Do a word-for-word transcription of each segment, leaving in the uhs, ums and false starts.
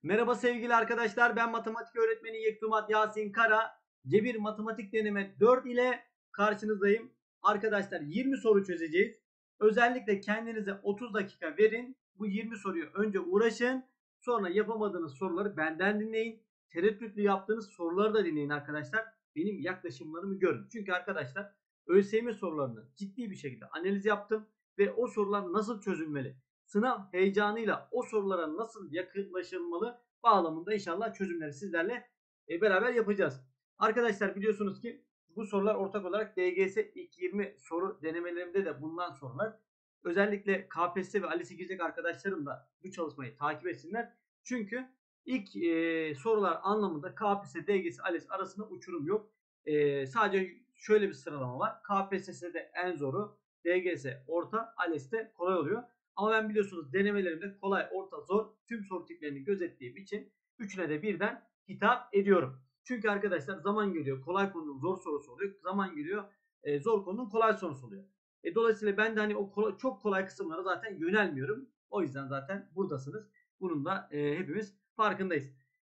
Merhaba sevgili arkadaşlar, ben matematik öğretmeni Yektumat Yasin Kara. Cebir Matematik Deneme dört ile karşınızdayım. Arkadaşlar yirmi soru çözeceğiz. Özellikle kendinize otuz dakika verin. Bu yirmi soruyu önce uğraşın. Sonra yapamadığınız soruları benden dinleyin. Tereddütlü yaptığınız soruları da dinleyin arkadaşlar. Benim yaklaşımlarımı görün. Çünkü arkadaşlar ÖSYM sorularını ciddi bir şekilde analiz yaptım. Ve o sorular nasıl çözülmeli? Sınav heyecanıyla o sorulara nasıl yaklaşılmalı bağlamında inşallah çözümleri sizlerle e, beraber yapacağız. Arkadaşlar biliyorsunuz ki bu sorular ortak olarak D G S ilk yirmi soru denemelerimde de bulunan sorular. Özellikle K P S S ve ALES'e girecek arkadaşlarım da bu çalışmayı takip etsinler. Çünkü ilk e, sorular anlamında K P S S, D G S, ALES arasında uçurum yok. E, sadece şöyle bir sıralama var. K P S S'de en zoru, D G S orta, ALES'te kolay oluyor. Ama ben biliyorsunuz denemelerimde kolay, orta, zor tüm soru tiplerini gözettiğim için üçüne de birden hitap ediyorum. Çünkü arkadaşlar zaman geliyor kolay konunun zor sorusu oluyor. Zaman geliyor e, zor konunun kolay sorusu oluyor. E, dolayısıyla ben de hani o kolay, çok kolay kısımlara zaten yönelmiyorum. O yüzden zaten buradasınız. Bunun da e, hepimiz farkındayız.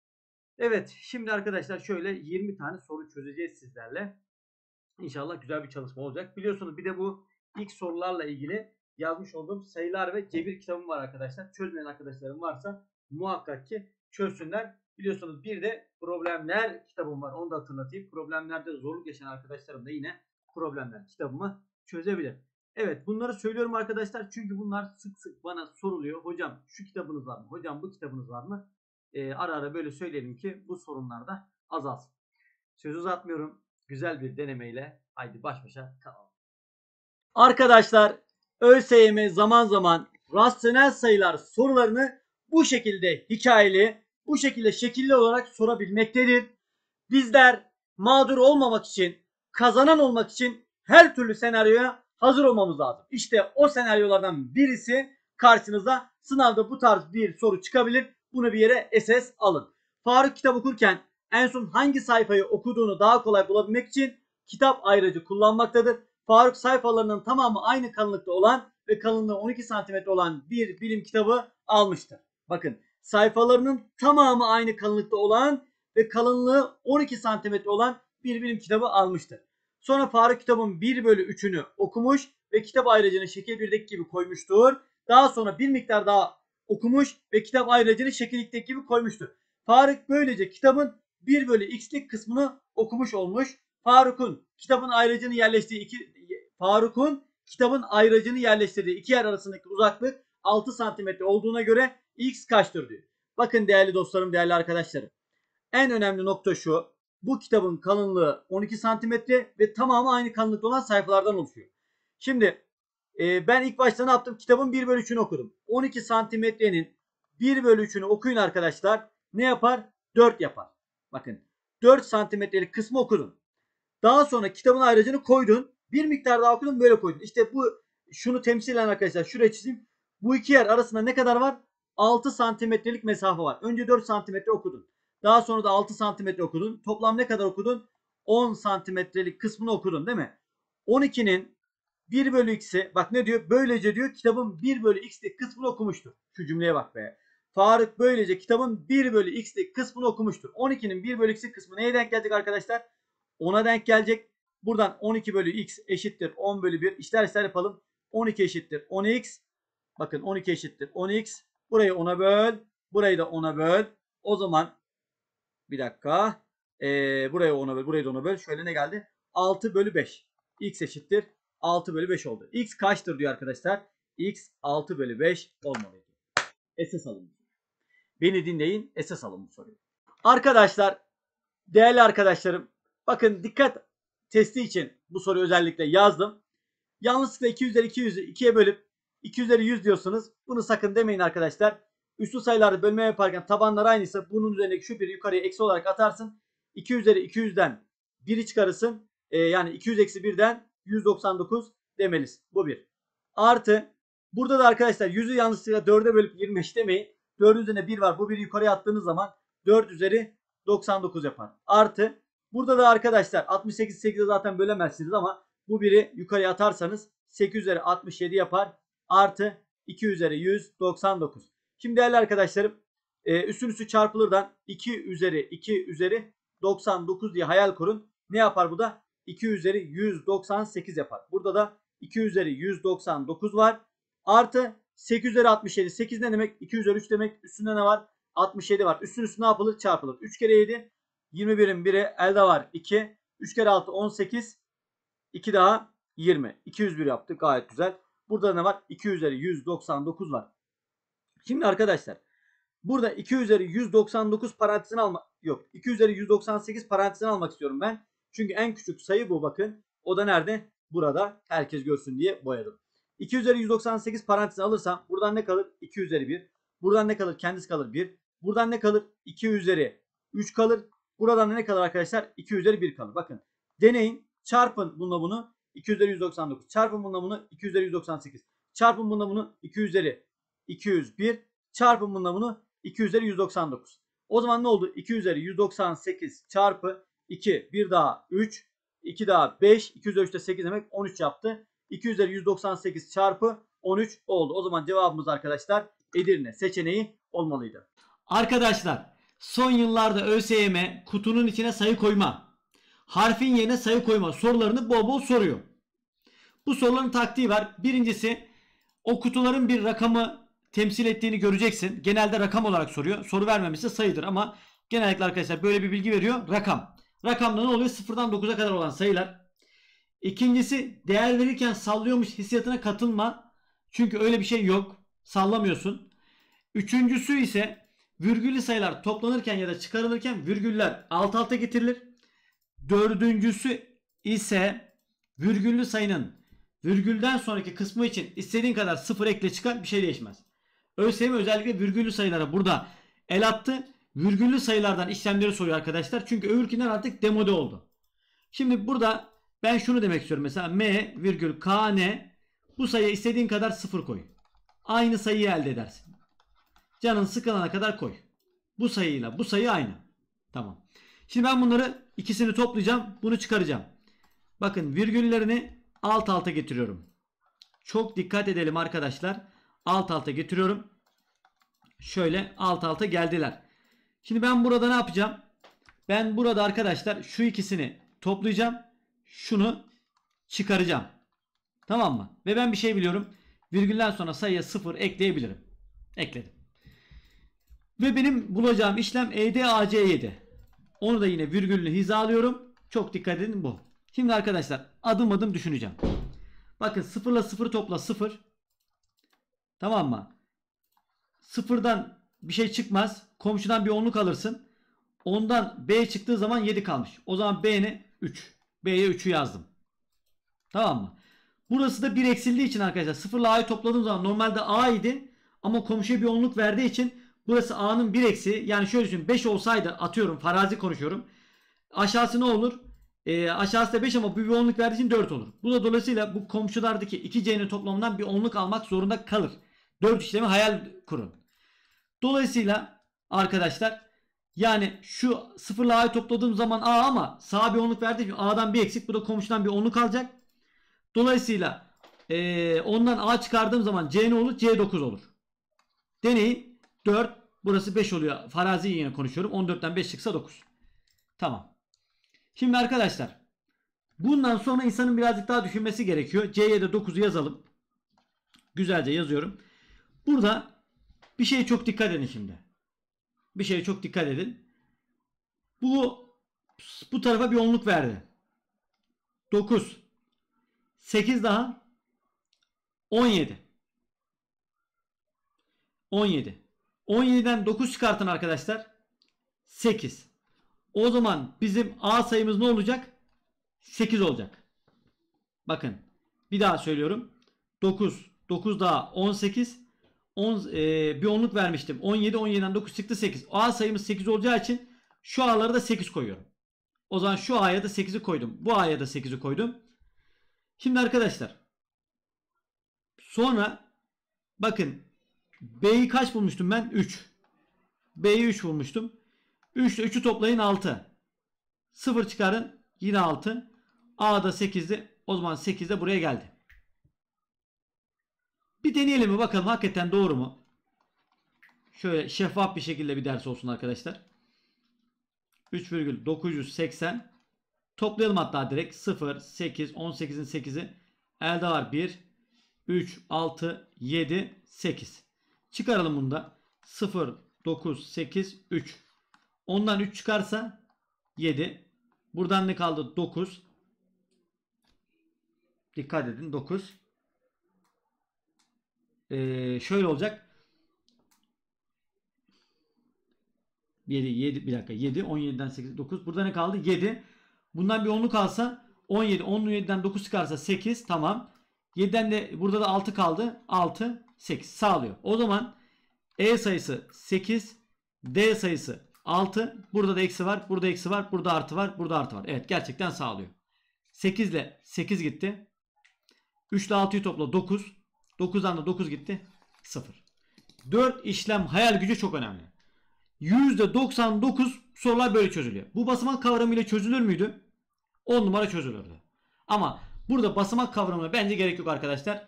Evet, şimdi arkadaşlar şöyle yirmi tane soru çözeceğiz sizlerle. İnşallah güzel bir çalışma olacak. Biliyorsunuz bir de bu ilk sorularla ilgili yazmış olduğum sayılar ve cebir kitabım var arkadaşlar. Çözmeyen arkadaşlarım varsa muhakkak ki çözsünler. Biliyorsunuz bir de problemler kitabım var. Onu da hatırlatayım. Problemlerde zorluk yaşayan arkadaşlarım da yine problemler kitabımı çözebilir. Evet, bunları söylüyorum arkadaşlar. Çünkü bunlar sık sık bana soruluyor. Hocam şu kitabınız var mı? Hocam bu kitabınız var mı? Ee, ara ara böyle söyleyelim ki bu sorunlar da azalsın. Söz uzatmıyorum. Güzel bir denemeyle haydi baş başa kalalım. Arkadaşlar ÖSYM zaman zaman rasyonel sayılar sorularını bu şekilde hikayeli, bu şekilde şekilli olarak sorabilmektedir. Bizler mağdur olmamak için, kazanan olmak için her türlü senaryoya hazır olmamız lazım. İşte o senaryolardan birisi karşınıza sınavda bu tarz bir soru çıkabilir. Bunu bir yere S S alın. Faruk kitap okurken en son hangi sayfayı okuduğunu daha kolay bulabilmek için kitap ayracı kullanmaktadır. Faruk sayfalarının tamamı aynı kalınlıkta olan ve kalınlığı on iki santimetre olan bir bilim kitabı almıştır. Bakın sayfalarının tamamı aynı kalınlıkta olan ve kalınlığı on iki santimetre olan bir bilim kitabı almıştır. Sonra Faruk kitabın bir bölü üçünü okumuş ve kitap ayracını şekil birdeki gibi koymuştur. Daha sonra bir miktar daha okumuş ve kitap ayracını şekil ikideki gibi koymuştur. Faruk böylece kitabın bir bölü x'lik kısmını okumuş olmuş. Faruk'un kitabın ayracını yerleştiği iki Faruk'un kitabın ayracını yerleştirdiği iki yer arasındaki uzaklık altı santimetre olduğuna göre x kaçtır diyor. Bakın değerli dostlarım, değerli arkadaşlarım. En önemli nokta şu. Bu kitabın kalınlığı on iki santimetre ve tamamı aynı kalınlıkta olan sayfalardan oluşuyor. Şimdi e, ben ilk başta ne yaptım? Kitabın bir bölü üçünü okudum. on iki santimetrenin bir bölü üçünü okuyun arkadaşlar. Ne yapar? dört yapar. Bakın dört santimetrelik kısmı okudun. Daha sonra kitabın ayracını koydun. Bir miktar daha okudun, böyle koydun. İşte bu şunu temsilen arkadaşlar şuraya çizeyim. Bu iki yer arasında ne kadar var? altı santimetrelik mesafe var. Önce dört santimetre okudun. Daha sonra da altı santimetre okudun. Toplam ne kadar okudun? on santimetrelik kısmını okudun değil mi? on ikinin bir bölü x'i bak ne diyor? Böylece diyor kitabın bir bölü x'lik kısmını okumuştur. Şu cümleye bak be. Faruk böylece kitabın bir bölü x'lik kısmını okumuştur. on ikinin bir bölü x'lik kısmı neye denk gelecek arkadaşlar? ona denk gelecek. Buradan on iki bölü x eşittir on bölü bir. İşler işler yapalım. on iki eşittir on x. Bakın on iki eşittir on x. Burayı ona böl. Burayı da ona böl. O zaman bir dakika. Ee, burayı ona böl. Burayı da ona böl. Şöyle ne geldi? altı bölü beş. X eşittir altı bölü beş oldu. X kaçtır diyor arkadaşlar? X altı bölü beş olmalıydı. Esas alın. Beni dinleyin. Esas alın bu soruyu. Arkadaşlar, değerli arkadaşlarım, bakın dikkat testi için bu soruyu özellikle yazdım. Yanlışlıkla iki üzeri iki yüzü ikiye bölüp iki üzeri yüz diyorsunuz. Bunu sakın demeyin arkadaşlar. Üslü sayılarda bölme yaparken tabanlar aynıysa bunun üzerindeki şu biri yukarıya eksi olarak atarsın. iki üzeri iki yüzden biri çıkarırsın. Ee, yani iki yüz eksi birden yüz doksan dokuz demelisin. Bu bir. Artı burada da arkadaşlar yüzü yanlışlıkla dörde bölüp yirmi beş demeyin. dördün üzerine bir var. Bu biri yukarıya attığınız zaman dört üzeri doksan dokuz yapar. Artı burada da arkadaşlar altmış sekiz sekize zaten bölemezsiniz ama bu biri yukarıya atarsanız sekiz üzeri altmış yedi yapar. Artı iki üzeri yüz doksan dokuz. Şimdi değerli arkadaşlarım e, üstün üstü çarpılırdan iki üzeri iki üzeri doksan dokuz diye hayal kurun. Ne yapar bu da? iki üzeri yüz doksan sekiz yapar. Burada da iki üzeri yüz doksan dokuz var. Artı sekiz üzeri altmış yedi. sekiz ne demek? iki üzeri üç demek. Üstünde ne var? altmış yedi var. Üstün üstü ne yapılır? Çarpılır. üç kere yedi. yirmi birin biri elde var. iki. üç kere altı on sekiz. iki daha yirmi. iki yüz bir yaptık. Gayet güzel. Burada ne var? iki üzeri yüz doksan dokuz var. Şimdi arkadaşlar burada iki üzeri yüz doksan dokuz parantezini almak yok. iki üzeri yüz doksan sekiz parantezini almak istiyorum ben. Çünkü en küçük sayı bu, bakın. O da nerede? Burada. Herkes görsün diye boyadım. iki üzeri yüz doksan sekiz parantezini alırsam buradan ne kalır? iki üzeri bir. Buradan ne kalır? Kendisi kalır bir. Buradan ne kalır? iki üzeri üç kalır. Buradan ne kalır arkadaşlar? iki üzeri bir kalır. Bakın. Deneyin. Çarpın bununla bunu. iki üzeri yüz doksan dokuz. Çarpın bununla bunu. iki üzeri yüz doksan sekiz. Çarpın bununla bunu. iki üzeri iki yüz bir. Çarpın bununla bunu. iki üzeri yüz doksan dokuz. O zaman ne oldu? iki üzeri yüz doksan sekiz çarpı iki. bir daha üç. iki daha beş. iki üzeri üç de sekiz demek. on üç yaptı. iki üzeri yüz doksan sekiz çarpı on üç oldu. O zaman cevabımız arkadaşlar Edirne seçeneği olmalıydı. Arkadaşlar son yıllarda ÖSYM kutunun içine sayı koyma, harfin yerine sayı koyma sorularını bol bol soruyor. Bu soruların taktiği var. Birincisi, o kutuların bir rakamı temsil ettiğini göreceksin. Genelde rakam olarak soruyor. Soru vermemişse sayıdır ama genellikle arkadaşlar böyle bir bilgi veriyor. Rakam. Rakamda ne oluyor? sıfırdan dokuza kadar olan sayılar. İkincisi, değer verirken sallıyormuş hissiyatına katılma. Çünkü öyle bir şey yok. Sallamıyorsun. Üçüncüsü ise virgüllü sayılar toplanırken ya da çıkarılırken virgüller alt alta getirilir. Dördüncüsü ise virgüllü sayının virgülden sonraki kısmı için istediğin kadar sıfır ekle çıkar, bir şey değişmez. ÖSYM özellikle virgüllü sayılara burada el attı. Virgüllü sayılardan işlemleri soruyor arkadaşlar. Çünkü öbürkünden artık demode oldu. Şimdi burada ben şunu demek istiyorum. Mesela m virgül kn, bu sayıya istediğin kadar sıfır koy. Aynı sayıyı elde edersin. Canın sıkılana kadar koy. Bu sayıyla bu sayı aynı. Tamam. Şimdi ben bunları ikisini toplayacağım. Bunu çıkaracağım. Bakın virgüllerini alt alta getiriyorum. Çok dikkat edelim arkadaşlar. Alt alta getiriyorum. Şöyle alt alta geldiler. Şimdi ben burada ne yapacağım? Ben burada arkadaşlar şu ikisini toplayacağım. Şunu çıkaracağım. Tamam mı? Ve ben bir şey biliyorum. Virgülden sonra sayıya sıfır ekleyebilirim. Ekledim. Ve benim bulacağım işlem E D A C yedi. Onu da yine virgülünü hizalıyorum. Çok dikkat edin bu. Şimdi arkadaşlar adım adım düşüneceğim. Bakın sıfır ile sıfır topla sıfır. Tamam mı? sıfırdan bir şey çıkmaz. Komşudan bir onluk alırsın. Ondan B çıktığı zaman yedi kalmış. O zaman B ne? üç. B'ye üçü yazdım. Tamam mı? Burası da bir eksildiği için arkadaşlar sıfır ile A'yı topladığım zaman normalde A idi. Ama komşuya bir onluk verdiği için burası A'nın bir eksi. Yani şöyle düşün, beş olsaydı, atıyorum farazi konuşuyorum. Aşağısı ne olur? E, aşağısı da beş ama bu bir onluk verdiği için dört olur. Bu da dolayısıyla bu komşulardaki iki C'nin toplamından bir onluk almak zorunda kalır. dört işlemi hayal kurun. Dolayısıyla arkadaşlar yani şu sıfır ile A'yı topladığım zaman A ama sağa bir onluk verdiği için A'dan bir eksik. Bu da komşudan bir onluk alacak. Dolayısıyla e, ondan A çıkardığım zaman C ne olur? C dokuz olur. Deneyin. dört. Burası beş oluyor. Farazi yine konuşuyorum. on dörtten beş çıksa dokuz. Tamam. Şimdi arkadaşlar bundan sonra insanın birazcık daha düşünmesi gerekiyor. C'ye de dokuzu yazalım. Güzelce yazıyorum. Burada bir şeye çok dikkat edin şimdi. Bir şeye çok dikkat edin. Bu bu tarafa bir onluk verdi. dokuz. sekiz daha. on yedi. on yedi. on yediden dokuz çıkartın arkadaşlar. sekiz. O zaman bizim A sayımız ne olacak? sekiz olacak. Bakın. Bir daha söylüyorum. dokuz. dokuz daha on sekiz. on, e, bir onluk vermiştim. on yedi. on yediden dokuz çıktı sekiz. A sayımız sekiz olacağı için şu A'ları da sekiz koyuyorum. O zaman şu A'ya da sekizi koydum. Bu A'ya da sekizi koydum. Şimdi arkadaşlar. Sonra bakın. B'yi kaç bulmuştum ben? üç. B'yi üç bulmuştum. üç ile üçü toplayın altı. sıfır çıkarın. Yine altı. A'da sekizdi. O zaman sekiz de buraya geldi. Bir deneyelim mi bakalım hakikaten doğru mu? Şöyle şeffaf bir şekilde bir ders olsun arkadaşlar. üç virgül dokuz yüz seksen. Toplayalım hatta direkt. sıfır, sekiz, on sekizin sekizi. Elde var bir, üç, altı, yedi, sekiz. Çıkaralım bunu da. sıfır, dokuz, sekiz, üç. ondan üç çıkarsa yedi. Buradan ne kaldı? dokuz. Dikkat edin. dokuz. Ee, şöyle olacak. yedi, yedi, bir dakika. yedi, on yediden sekiz, dokuz. Burada ne kaldı? yedi. Bundan bir onluk kalsa on yedi. on yediden dokuz çıkarsa sekiz. Tamam. yediden de burada da altı kaldı. altı, sekiz sağlıyor. O zaman E sayısı sekiz. D sayısı altı. Burada da eksi var. Burada eksi var. Burada artı var. Burada artı var. Evet, gerçekten sağlıyor. sekiz ile sekiz gitti. üç ile altıyı topla dokuz. dokuzdan da dokuz gitti. sıfır. dört işlem hayal gücü çok önemli. yüzde doksan dokuz sorular böyle çözülüyor. Bu basamak kavramıyla çözülür müydü? on numara çözülürdü. Ama burada basamak kavramına bence gerek yok arkadaşlar.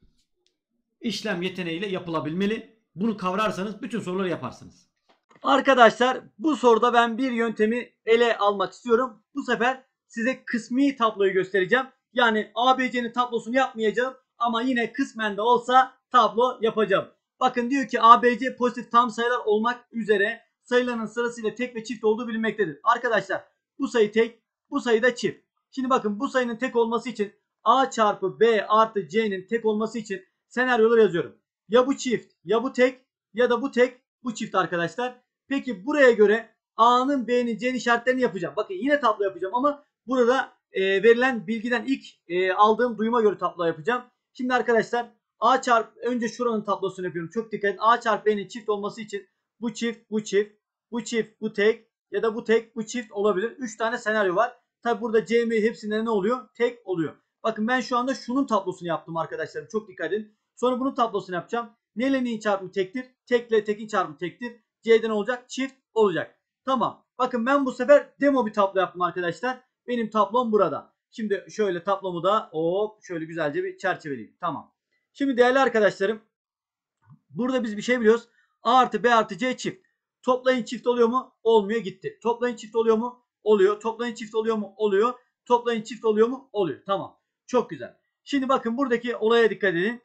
İşlem yeteneğiyle yapılabilmeli. Bunu kavrarsanız bütün soruları yaparsınız. Arkadaşlar bu soruda ben bir yöntemi ele almak istiyorum. Bu sefer size kısmi tabloyu göstereceğim. Yani A B C'nin tablosunu yapmayacağım ama yine kısmen de olsa tablo yapacağım. Bakın diyor ki A B C pozitif tam sayılar olmak üzere sayıların sırasıyla tek ve çift olduğu bilinmektedir. Arkadaşlar bu sayı tek, bu sayı da çift. Şimdi bakın bu sayının tek olması için A çarpı B artı C'nin tek olması için senaryoları yazıyorum. Ya bu çift, ya bu tek, ya da bu tek, bu çift arkadaşlar. Peki buraya göre A'nın B'nin C'nin işaretlerini yapacağım. Bakın yine tablo yapacağım ama burada e, verilen bilgiden ilk e, aldığım duyuma göre tablo yapacağım. Şimdi arkadaşlar A çarpı önce şuranın tablosunu yapıyorum. Çok dikkat edin. A çarpı B'nin çift olması için bu çift, bu çift, bu çift, bu tek ya da bu tek, bu çift olabilir. üç tane senaryo var. Tabi burada C, M hepsinde ne oluyor? Tek oluyor. Bakın ben şu anda şunun tablosunu yaptım arkadaşlarım. Çok dikkat edin. Sonra bunun tablosunu yapacağım. Neyle neyin çarpımı tektir? Tekle tekin çarpımı tektir. C'den olacak, çift olacak. Tamam. Bakın ben bu sefer demo bir tablo yaptım arkadaşlar. Benim tablom burada. Şimdi şöyle tablomu da hop şöyle güzelce bir çerçeveleyeyim. Tamam. Şimdi değerli arkadaşlarım, burada biz bir şey biliyoruz. A artı B artı C çift. Toplayın çift oluyor mu? Olmuyor, gitti. Toplayın çift oluyor mu? Oluyor. Toplayın çift oluyor mu? Oluyor. Toplayın çift oluyor mu? Oluyor. Tamam. Çok güzel. Şimdi bakın buradaki olaya dikkat edin.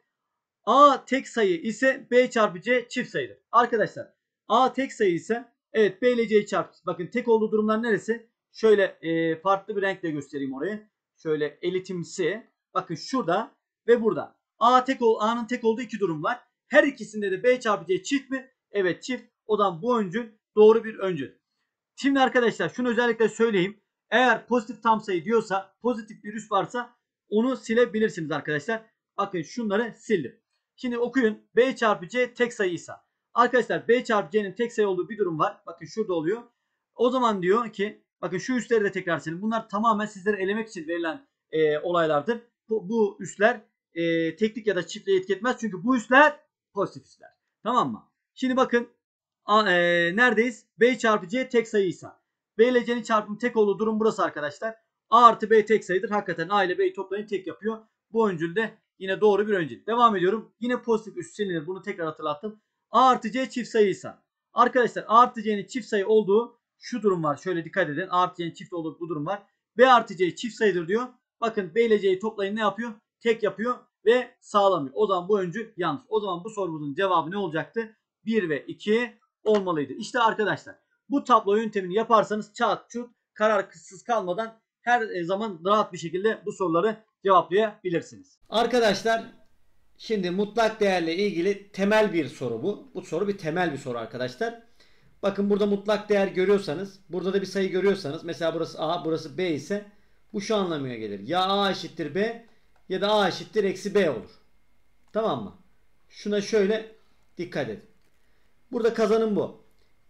A tek sayı ise B çarpı C çift sayıdır. Arkadaşlar A tek sayı ise evet B ile C'yi çarp. Bakın tek olduğu durumlar neresi? Şöyle e, farklı bir renkle göstereyim orayı. Şöyle elitimsi. Bakın şurada ve burada. A tek ol, A'nın tek olduğu iki durum var. Her ikisinde de B çarpı C çift mi? Evet çift. O zaman bu öncül doğru bir öncül. Şimdi arkadaşlar şunu özellikle söyleyeyim. Eğer pozitif tam sayı diyorsa, pozitif bir üs varsa onu silebilirsiniz arkadaşlar. Bakın şunları sildim. Şimdi okuyun. B çarpı C tek sayıysa. Arkadaşlar B çarpı C'nin tek sayı olduğu bir durum var. Bakın şurada oluyor. O zaman diyor ki bakın şu üsleri de tekrar silin. Bunlar tamamen sizlere elemek için verilen e, olaylardır. Bu, bu üsler e, teklik ya da çiftliğe etki etmez. Çünkü bu üsler pozitif üsler. Tamam mı? Şimdi bakın a, e, neredeyiz? B çarpı C tek sayıysa. B ile C'nin çarpımı tek olduğu durum burası arkadaşlar. A artı B tek sayıdır. Hakikaten A ile B'yi toplayın tek yapıyor. Bu öncülde yine doğru bir öncül. Devam ediyorum. Yine pozitif üs silinir. Bunu tekrar hatırlattım. A artı C çift sayıysa. Arkadaşlar A artı C'nin çift sayı olduğu şu durum var. Şöyle dikkat edin. A artı C'nin çift olduğu bu durum var. B artı C çift sayıdır diyor. Bakın B ile C'yi toplayın ne yapıyor? Tek yapıyor ve sağlamıyor. O zaman bu öncül yanlış. O zaman bu sorumuzun cevabı ne olacaktı? bir ve iki olmalıydı. İşte arkadaşlar bu tablo yöntemini yaparsanız çat çut kararsız kalmadan her zaman rahat bir şekilde bu soruları cevaplayabilirsiniz. Arkadaşlar şimdi mutlak değerle ilgili temel bir soru bu. Bu soru bir temel bir soru arkadaşlar. Bakın burada mutlak değer görüyorsanız, burada da bir sayı görüyorsanız, mesela burası A, burası B ise bu şu anlamına gelir. Ya A eşittir B ya da A eşittir eksi B olur. Tamam mı? Şuna şöyle dikkat edin. Burada kazanım bu.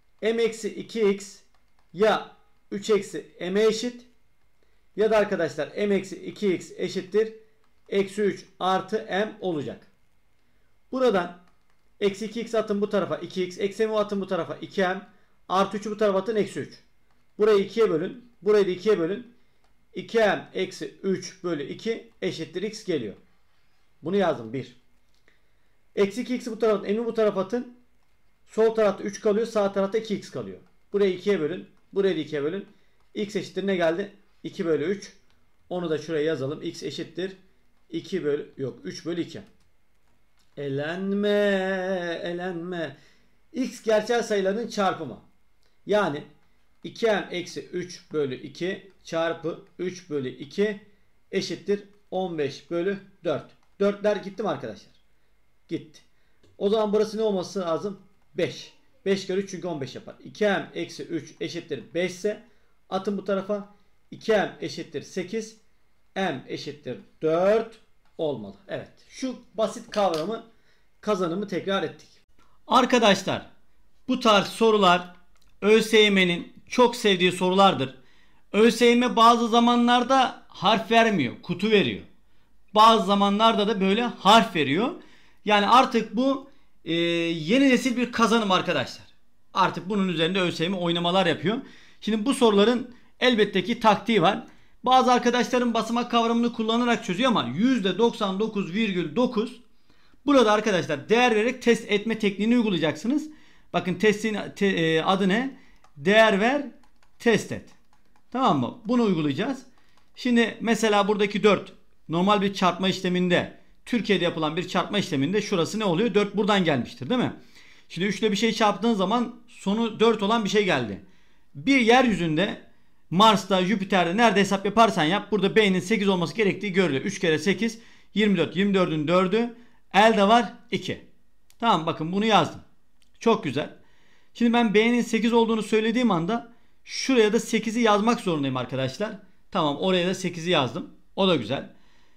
M eksi iki x ya üç eksi m'e eşit ya da arkadaşlar m eksi iki x eşittir eksi üç artı m olacak. Buradan eksi iki x atın bu tarafa iki x, eksi m atın bu tarafa iki m, artı üçü bu tarafa atın eksi üç. Burayı ikiye bölün. Burayı da ikiye bölün. iki m eksi üç bölü iki eşittir x geliyor. Bunu yazdım bir. Eksi iki x'i bu tarafa atın. M'i bu tarafa atın. Sol tarafta üç kalıyor. Sağ tarafta iki x kalıyor. Burayı ikiye bölün. Burayı da ikiye bölün. X eşittir ne geldi? iki bölü üç. Onu da şuraya yazalım. X eşittir iki bölü yok üç bölü iki. Elenme, elenme. X gerçel sayıların çarpımı. Yani iki m eksi üç bölü iki çarpı üç bölü iki eşittir on beş bölü dört. dörtler gitti mi arkadaşlar? Gitti. O zaman burası ne olması lazım? beş. beş kere üç çünkü on beş yapar. iki m eksi üç eşittir beş ise atın bu tarafa. iki m eşittir sekiz. M eşittir dört olmalı. Evet. Şu basit kavramı kazanımı tekrar ettik. Arkadaşlar bu tarz sorular ÖSYM'nin çok sevdiği sorulardır. ÖSYM bazı zamanlarda harf vermiyor. Kutu veriyor. Bazı zamanlarda da böyle harf veriyor. Yani artık bu e, yeni nesil bir kazanım arkadaşlar. Artık bunun üzerinde ÖSYM oynamalar yapıyor. Şimdi bu soruların elbette ki taktiği var. Bazı arkadaşların basamak kavramını kullanarak çözüyor ama yüzde doksan dokuz virgül dokuz burada arkadaşlar değer vererek test etme tekniğini uygulayacaksınız. Bakın testin te, e, adı ne? Değer ver, test et. Tamam mı? Bunu uygulayacağız. Şimdi mesela buradaki dört normal bir çarpma işleminde, Türkiye'de yapılan bir çarpma işleminde şurası ne oluyor? dört buradan gelmiştir değil mi? Şimdi üç ile bir şey çarptığın zaman sonu dört olan bir şey geldi. Bir yeryüzünde Mars'ta, Jüpiter'de nerede hesap yaparsan yap. Burada B'nin sekiz olması gerektiği görülüyor. üç kere sekiz yirmi dört. yirmi dördün dördü. Elde var iki. Tamam bakın bunu yazdım. Çok güzel. Şimdi ben B'nin sekiz olduğunu söylediğim anda şuraya da sekizi yazmak zorundayım arkadaşlar. Tamam oraya da sekizi yazdım. O da güzel.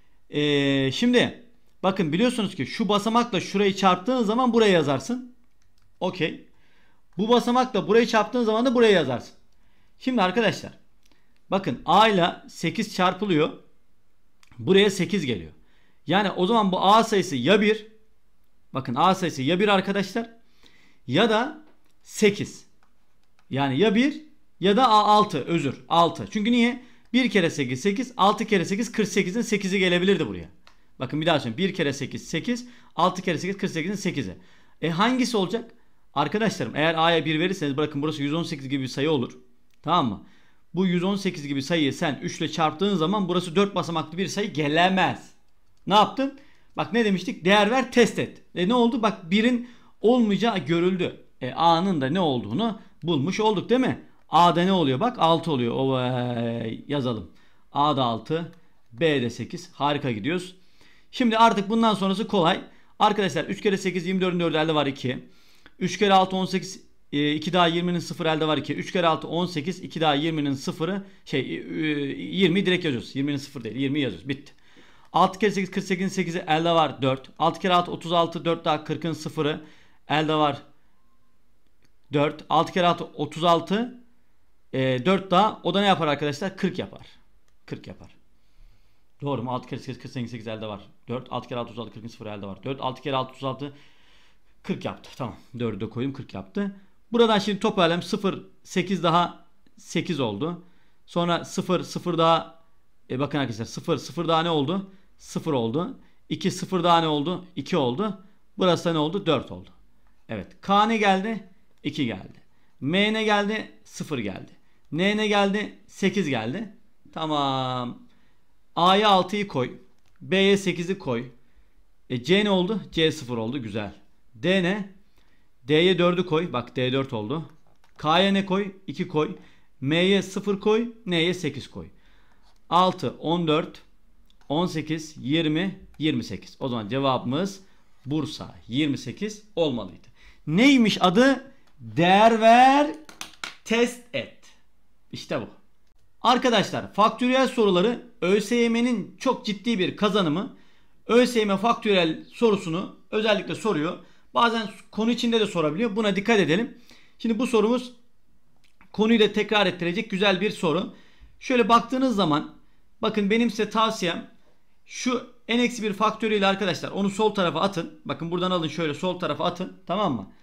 Ee, şimdi bakın biliyorsunuz ki şu basamakla şurayı çarptığın zaman buraya yazarsın. Okey. Bu basamakla burayı çarptığın zaman da buraya yazarsın. Şimdi arkadaşlar bakın A ile sekiz çarpılıyor. Buraya sekiz geliyor. Yani o zaman bu A sayısı ya bir. Bakın A sayısı ya bir arkadaşlar. Ya da sekiz. Yani ya bir ya da altı. Özür. altı. Çünkü niye? bir kere sekiz sekiz. altı kere sekiz kırk sekizin sekizi gelebilirdi buraya. Bakın bir daha söyleyeyim. bir kere sekiz sekiz. altı kere sekiz kırk sekizin sekizi. E hangisi olacak? Arkadaşlarım eğer A'ya bir verirseniz bırakın burası yüz on sekiz gibi bir sayı olur. Tamam mı? Bu yüz on sekiz gibi sayıyı sen üç ile çarptığın zaman burası dört basamaklı bir sayı gelemez. Ne yaptın? Bak ne demiştik? Değer ver, test et. E ne oldu? Bak birin olmayacağı görüldü. E A'nın da ne olduğunu bulmuş olduk değil mi? A'da ne oluyor? Bak altı oluyor. O e, yazalım. A'da altı, B'de sekiz. Harika gidiyoruz. Şimdi artık bundan sonrası kolay. Arkadaşlar üç kere sekiz yirmi dördün dördü elde var iki. üç kere altı on sekiz, iki daha yirminin sıfırı elde var iki. üç kere altı on sekiz, iki daha yirminin sıfırı şey yirmi direkt yazıyoruz. yirminin sıfır değil, yirmi yazıyoruz. Bitti. altı kere sekiz kırk sekizin sekizi elde var dört. altı kere altı otuz altı, dört daha kırkın sıfırı elde var dört. altı kere altı otuz altı, e, dört daha o da ne yapar arkadaşlar? kırk yapar. kırk yapar. Doğru mu? altı kere sekiz kırk sekiz elde var dört. altı kere altı otuz altı kırkın sıfırı elde var dört. altı kere altı otuz altı kırk yaptı. Tamam. dördü de koydum kırk yaptı. Buradan şimdi toparlayalım. sıfır sekiz daha sekiz oldu. Sonra sıfır sıfır daha e bakın arkadaşlar sıfır sıfır daha ne oldu? sıfır oldu. iki sıfır daha ne oldu? iki oldu. Burası da ne oldu? dört oldu. Evet. K ne geldi? iki geldi. M ne geldi? sıfır geldi. N ne geldi? sekiz geldi. Tamam. A'ya altıyı koy. B'ye sekizi koy. E C ne oldu? C sıfır oldu. Güzel. D ne? D'ye dördü koy. Bak D dört oldu. K'ya ne koy? iki koy. M'ye sıfır koy. N'ye sekiz koy. altı, on dört, on sekiz, yirmi, yirmi sekiz. O zaman cevabımız Bursa yirmi sekiz olmalıydı. Neymiş adı? Değer ver, test et. İşte bu. Arkadaşlar faktöriyel soruları ÖSYM'nin çok ciddi bir kazanımı. ÖSYM faktöriyel sorusunu özellikle soruyor. Bazen konu içinde de sorabiliyor. Buna dikkat edelim. Şimdi bu sorumuz konuyu da tekrar ettirecek güzel bir soru. Şöyle baktığınız zaman bakın benim size tavsiyem şu n eksi bir faktöriyel arkadaşlar onu sol tarafa atın. Bakın buradan alın şöyle sol tarafa atın. Tamam mı?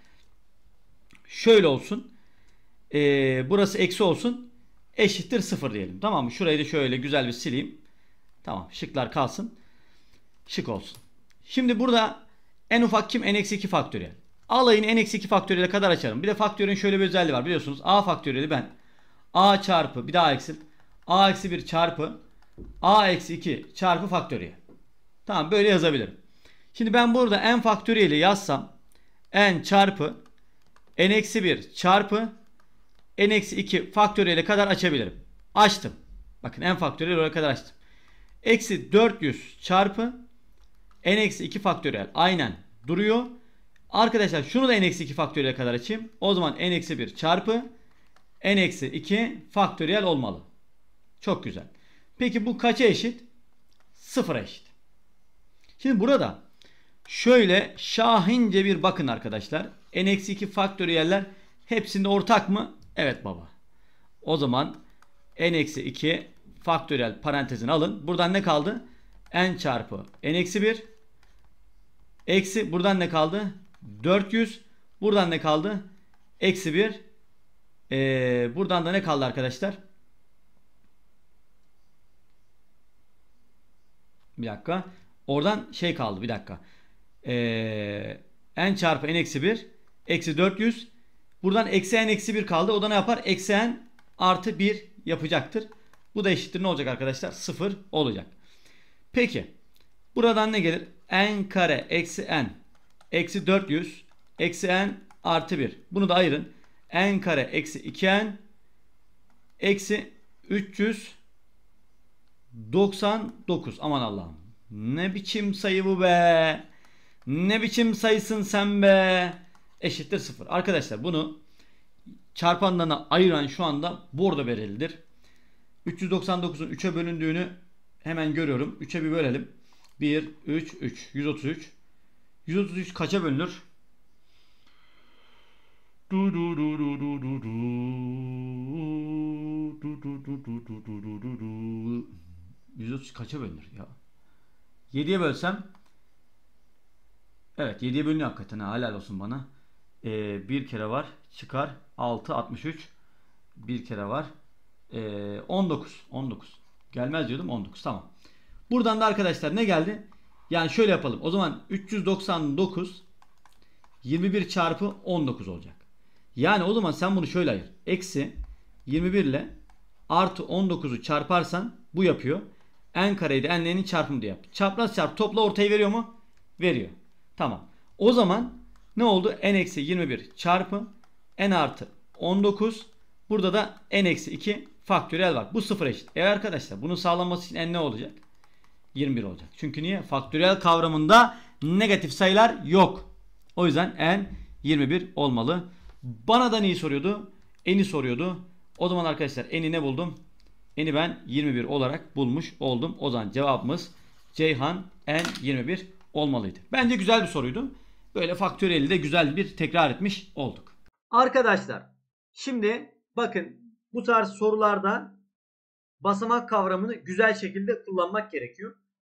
Şöyle olsun. Ee, burası eksi olsun. Eşittir sıfır diyelim. Tamam mı? Şurayı da şöyle güzel bir sileyim. Tamam. Şıklar kalsın. Şık olsun. Şimdi burada en ufak kim? n eksi iki faktöriyel. alayını n eksi iki faktöriyele kadar açarım. Bir de faktörün şöyle bir özelliği var biliyorsunuz. A faktöriyeli ben a çarpı bir daha eksilt. A eksi bir çarpı a eksi iki çarpı faktöriyel. Tamam, böyle yazabilirim. Şimdi ben burada n faktöriyeli yazsam n çarpı n eksi bir çarpı n eksi iki faktöriyele kadar açabilirim. Açtım. Bakın n faktöriyel oraya kadar açtım. Eksi dört yüz çarpı n eksi iki faktöriyel aynen duruyor. Arkadaşlar şunu da n eksi iki faktöriyel kadar açayım. O zaman n eksi bir çarpı n eksi iki faktöriyel olmalı. Çok güzel. Peki bu kaça eşit? sıfıra eşit. Şimdi burada şöyle şahince bir bakın arkadaşlar. n eksi iki faktöriyeller hepsinde ortak mı? Evet baba. O zaman n eksi iki faktöriyel parantezini alın. Buradan ne kaldı? N çarpı n eksi bir eksi buradan ne kaldı? dört yüz. Buradan ne kaldı? Eksi bir. Ee, buradan da ne kaldı arkadaşlar? Bir dakika. Oradan şey kaldı. Bir dakika. Ee, n çarpı n eksi bir eksi dört yüz. Buradan eksi n eksi bir kaldı. O da ne yapar? Eksi n artı bir yapacaktır. Bu da eşittir ne olacak arkadaşlar? sıfır olacak. Peki. Buradan ne gelir? N kare eksi n eksi dört yüz eksi n artı bir. Bunu da ayırın. N kare eksi iki n eksi üç yüz doksan dokuz. Aman Allah'ım. Ne biçim sayı bu be? Ne biçim sayısın sen be? Eşittir sıfır. Arkadaşlar bunu çarpanlarına ayıran şu anda burada belirlidir. üç yüz doksan dokuzun üçe bölündüğünü hemen görüyorum. üçe bir bölelim. bir, üç, üç. yüz otuz üç. yüz otuz üç kaça bölünür? Du du du du du du du. Du du du du du du du du du. yüz otuz kaça bölünür ya? yediye bölsem, evet yediye bölünüyor hakikaten, ha, helal olsun bana. Ee, bir kere var çıkar altı altmış üç. Bir kere var. Ee, on dokuz. on dokuz. Gelmez diyordum, on dokuz, tamam. Buradan da arkadaşlar ne geldi? Yani şöyle yapalım. O zaman üç yüz doksan dokuz yirmi bir çarpı on dokuz olacak. Yani o zaman sen bunu şöyle ayır. Eksi yirmi bir ile artı on dokuzu çarparsan bu yapıyor. N kareyi de n'lerin çarpımı diye yap. Çapraz çarp topla ortayı veriyor mu? Veriyor. Tamam. O zaman ne oldu? N eksi yirmi bir çarpı n artı on dokuz. Burada da n eksi iki faktöriyel var. Bu sıfır eşit. E arkadaşlar bunun sağlanması için n ne olacak? yirmi bir olacak. Çünkü niye? Faktöriyel kavramında negatif sayılar yok. O yüzden n yirmi bir olmalı. Bana da neyi soruyordu? N'i soruyordu. O zaman arkadaşlar n'i ne buldum? N'i ben yirmi bir olarak bulmuş oldum. O zaman cevabımız Ceyhan n yirmi bir olmalıydı. Bence güzel bir soruydu. Böyle faktöriyeli de güzel bir tekrar etmiş olduk. Arkadaşlar şimdi bakın bu tarz sorularda basamak kavramını güzel şekilde kullanmak gerekiyor.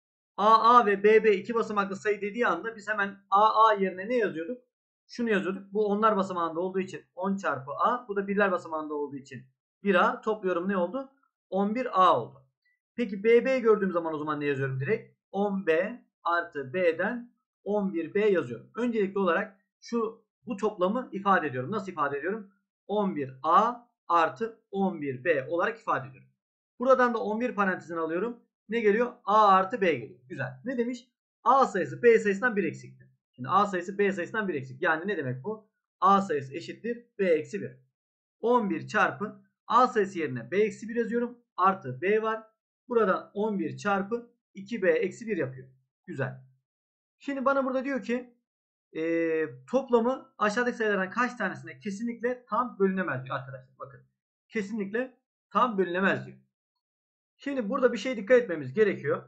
A A ve B B iki basamaklı sayı dediği anda biz hemen A A yerine ne yazıyorduk? Şunu yazıyorduk. Bu onlar basamağında olduğu için on çarpı A. Bu da birler basamağında olduğu için bir A. Topluyorum ne oldu? on bir A oldu. Peki B B gördüğüm zaman o zaman ne yazıyorum direkt? on B artı B'den on bir B yazıyorum. Öncelikli olarak şu bu toplamı ifade ediyorum. Nasıl ifade ediyorum? on bir A artı on bir B olarak ifade ediyorum. Buradan da on bir parantezini alıyorum. Ne geliyor? A artı B geliyor. Güzel. Ne demiş? A sayısı B sayısından bir eksiktir. Şimdi A sayısı B sayısından bir eksik. Yani ne demek bu? A sayısı eşittir B eksi bir. on bir çarpı A sayısı yerine B eksi bir yazıyorum. Artı B var. Burada on bir çarpı iki B eksi bir yapıyor. Güzel. Şimdi bana burada diyor ki e, toplamı aşağıdaki sayılardan kaç tanesine kesinlikle tam bölünemez diyor arkadaşlar. Bakın. Kesinlikle tam bölünemez diyor. Şimdi burada bir şey dikkat etmemiz gerekiyor.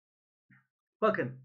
Bakın.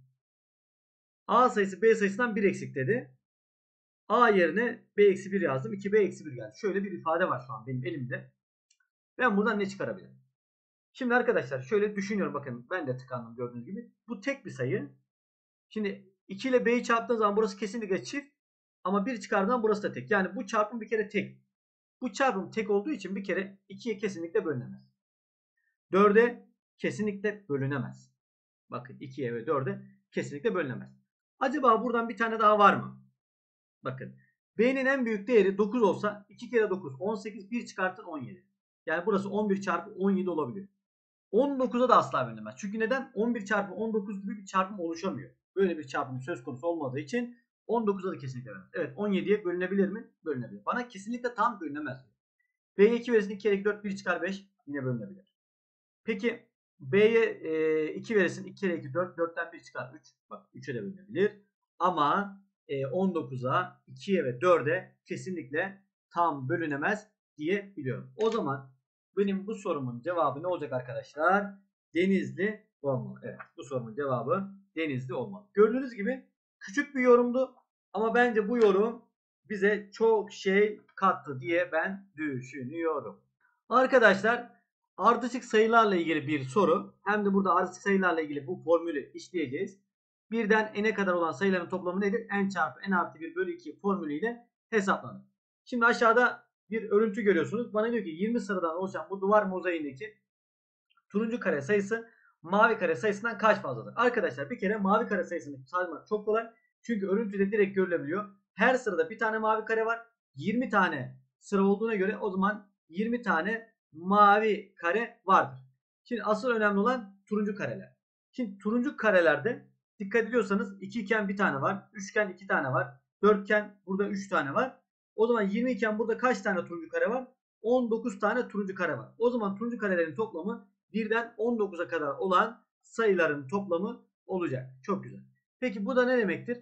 A sayısı B sayısından bir eksik dedi. A yerine B eksi bir yazdım. iki B eksi bir geldi. Şöyle bir ifade var şu an benim elimde. Ben buradan ne çıkarabilirim? Şimdi arkadaşlar şöyle düşünüyorum. Bakın ben de tıkandım gördüğünüz gibi. Bu tek bir sayı. Şimdi iki ile B'yi çarptığım zaman burası kesinlikle çift. Ama bir çıkardığım burası da tek. Yani bu çarpım bir kere tek. Bu çarpım tek olduğu için bir kere ikiye kesinlikle bölünemez. dörde kesinlikle bölünemez. Bakın ikiye ve dörde kesinlikle bölünemez. Acaba buradan bir tane daha var mı? Bakın. B'nin en büyük değeri dokuz olsa iki kere dokuz on sekiz, bir çıkartın on yedi. Yani burası on bir çarpı on yedi olabiliyor. on dokuza da asla bölünemez. Çünkü neden? on bir çarpı on dokuz gibi bir çarpım oluşamıyor. Böyle bir çarpım söz konusu olmadığı için on dokuza da kesinlikle bölünemez. Evet, on yediye bölünebilir mi? Bölünebilir. Bana kesinlikle tam bölünemez. B'ye iki verirsin, iki kere iki dört, bir çıkar beş, yine bölünebilir. Peki B'ye e, iki verirsin, iki kere iki dört, dörtten bir çıkar üç. Bak üçe de bölünebilir. Ama e, on dokuza, ikiye ve dörde kesinlikle tam bölünemez diyebiliyorum. O zaman benim bu sorumun cevabı ne olacak arkadaşlar? Denizli olmalı. Evet, bu sorumun cevabı Denizli olmalı. Gördüğünüz gibi küçük bir yorumdu ama bence bu yorum bize çok şey kattı diye ben düşünüyorum. Arkadaşlar, ardışık sayılarla ilgili bir soru. Hem de burada ardışık sayılarla ilgili bu formülü işleyeceğiz. Birden n'e kadar olan sayıların toplamı nedir? N çarpı n artı bir bölü iki formülüyle hesaplanır. Şimdi aşağıda bir örüntü görüyorsunuz. Bana diyor ki yirmi sıradan oluşan bu duvar mozaiğindeki turuncu kare sayısı mavi kare sayısından kaç fazladır? Arkadaşlar bir kere mavi kare sayısını saymak çok kolay. Çünkü örüntüde direkt görülebiliyor. Her sırada bir tane mavi kare var. yirmi tane sıra olduğuna göre o zaman yirmi tane mavi kare vardır. Şimdi asıl önemli olan turuncu kareler. Şimdi turuncu karelerde dikkat ediyorsanız iki iken bir tane var. Üçgen iki tane var. Dörtgen burada üç tane var. O zaman yirmi iken burada kaç tane turuncu kare var? on dokuz tane turuncu kare var. O zaman turuncu karelerin toplamı birden on dokuza kadar olan sayıların toplamı olacak. Çok güzel. Peki bu da ne demektir?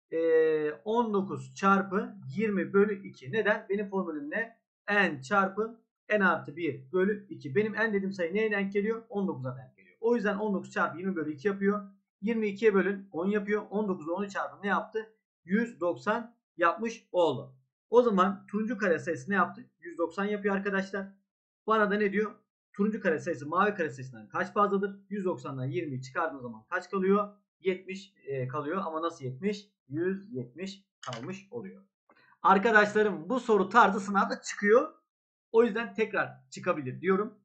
Ee, on dokuz çarpı yirmi bölü iki. Neden? Benim formülüm ne? N çarpı n artı bir bölü iki. Benim n dediğim sayı neye denk geliyor? on dokuza denk geliyor. O yüzden on dokuz çarpı yirmi bölü iki yapıyor. yirmi ikiye bölün on yapıyor. on dokuzu onu çarpın ne yaptı? yüz doksan yapmış oldu. O zaman turuncu kare sayısı ne yaptı? yüz doksan yapıyor arkadaşlar. Bana da ne diyor? Turuncu kare sayısı mavi kare sayısından kaç fazladır? yüz doksandan yirmiyi çıkardığınız zaman kaç kalıyor? yetmiş e, kalıyor ama nasıl yetmiş? yüz yetmiş kalmış oluyor. Arkadaşlarım bu soru tarzı sınavda çıkıyor. O yüzden tekrar çıkabilir diyorum.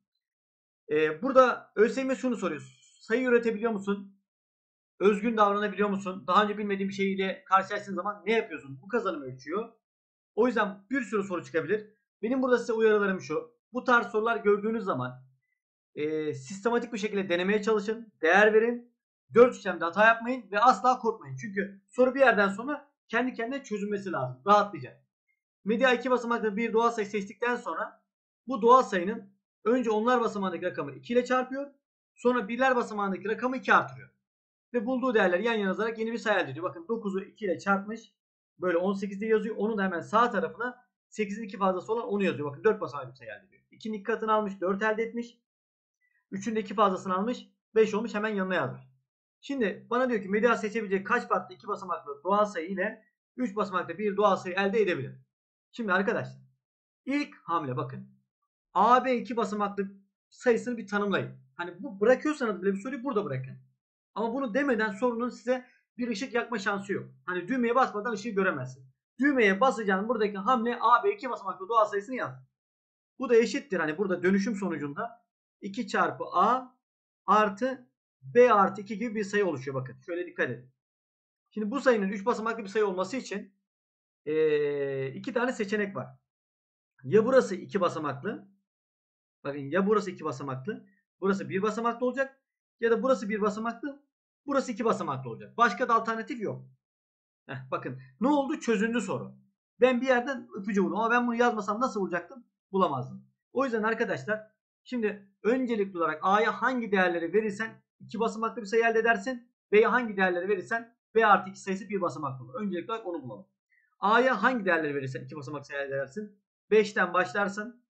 Ee, burada ÖSYM şunu soruyor. Sayı üretebiliyor musun? Özgün davranabiliyor musun? Daha önce bilmediğin bir şeyle karşılaştığın zaman ne yapıyorsun? Bu kazanımı ölçüyor. O yüzden bir sürü soru çıkabilir. Benim burada size uyarılarım şu. Bu tarz sorular gördüğünüz zaman e, sistematik bir şekilde denemeye çalışın. Değer verin. Dört işlemde hata yapmayın ve asla korkmayın. Çünkü soru bir yerden sonra kendi kendine çözülmesi lazım. Rahatlayacak. Medya iki basamaklı bir doğal sayı seçtikten sonra bu doğal sayının önce onlar basamağındaki rakamı iki ile çarpıyor. Sonra birler basamağındaki rakamı iki artırıyor. Ve bulduğu değerleri yan yana yazarak yeni bir sayı elde ediyor. Bakın dokuzu iki ile çarpmış. Böyle on sekizde yazıyor. Onun da hemen sağ tarafına sekizin iki fazlası olan onu yazıyor. Bakın dört basamaklı bir sayı elde ediyor. ikinin iki katını almış, dört elde etmiş. üçün de iki fazlasını almış, beş olmuş, hemen yanına yazmış. Şimdi bana diyor ki medya seçebilecek kaç farklı iki basamaklı doğal sayı ile üç basamaklı bir doğal sayı elde edebilir? Şimdi arkadaşlar ilk hamle bakın. A B iki basamaklı sayısını bir tanımlayın. Hani bu bırakıyorsanız bile bir soruyu burada bırakın. Ama bunu demeden sorunun size bir ışık yakma şansı yok. Hani düğmeye basmadan ışığı göremezsin. Düğmeye basacağın buradaki hamle A B iki basamaklı doğal sayısını yaz. Bu da eşittir. Hani burada dönüşüm sonucunda iki çarpı A artı B artı iki gibi bir sayı oluşuyor. Bakın şöyle dikkat edin. Şimdi bu sayının üç basamaklı bir sayı olması için ee, iki tane seçenek var. Ya burası iki basamaklı. Bakın ya burası iki basamaklı. Burası bir basamaklı olacak. Ya da burası bir basamaklı. Burası iki basamaklı olacak. Başka da alternatif yok. Heh, bakın ne oldu? Çözündü soru. Ben bir yerden ipucu buldum ama ben bunu yazmasam nasıl bulacaktım? Bulamazdım. O yüzden arkadaşlar şimdi öncelikli olarak A'ya hangi değerleri verirsen iki basamaklı bir sayı elde edersin. B'ye hangi değerleri verirsen B artı iki sayısı bir basamaklı olur. Öncelikli olarak onu bulalım. A'ya hangi değerleri verirsen iki basamaklı sayı elde edersin. beşten başlarsın.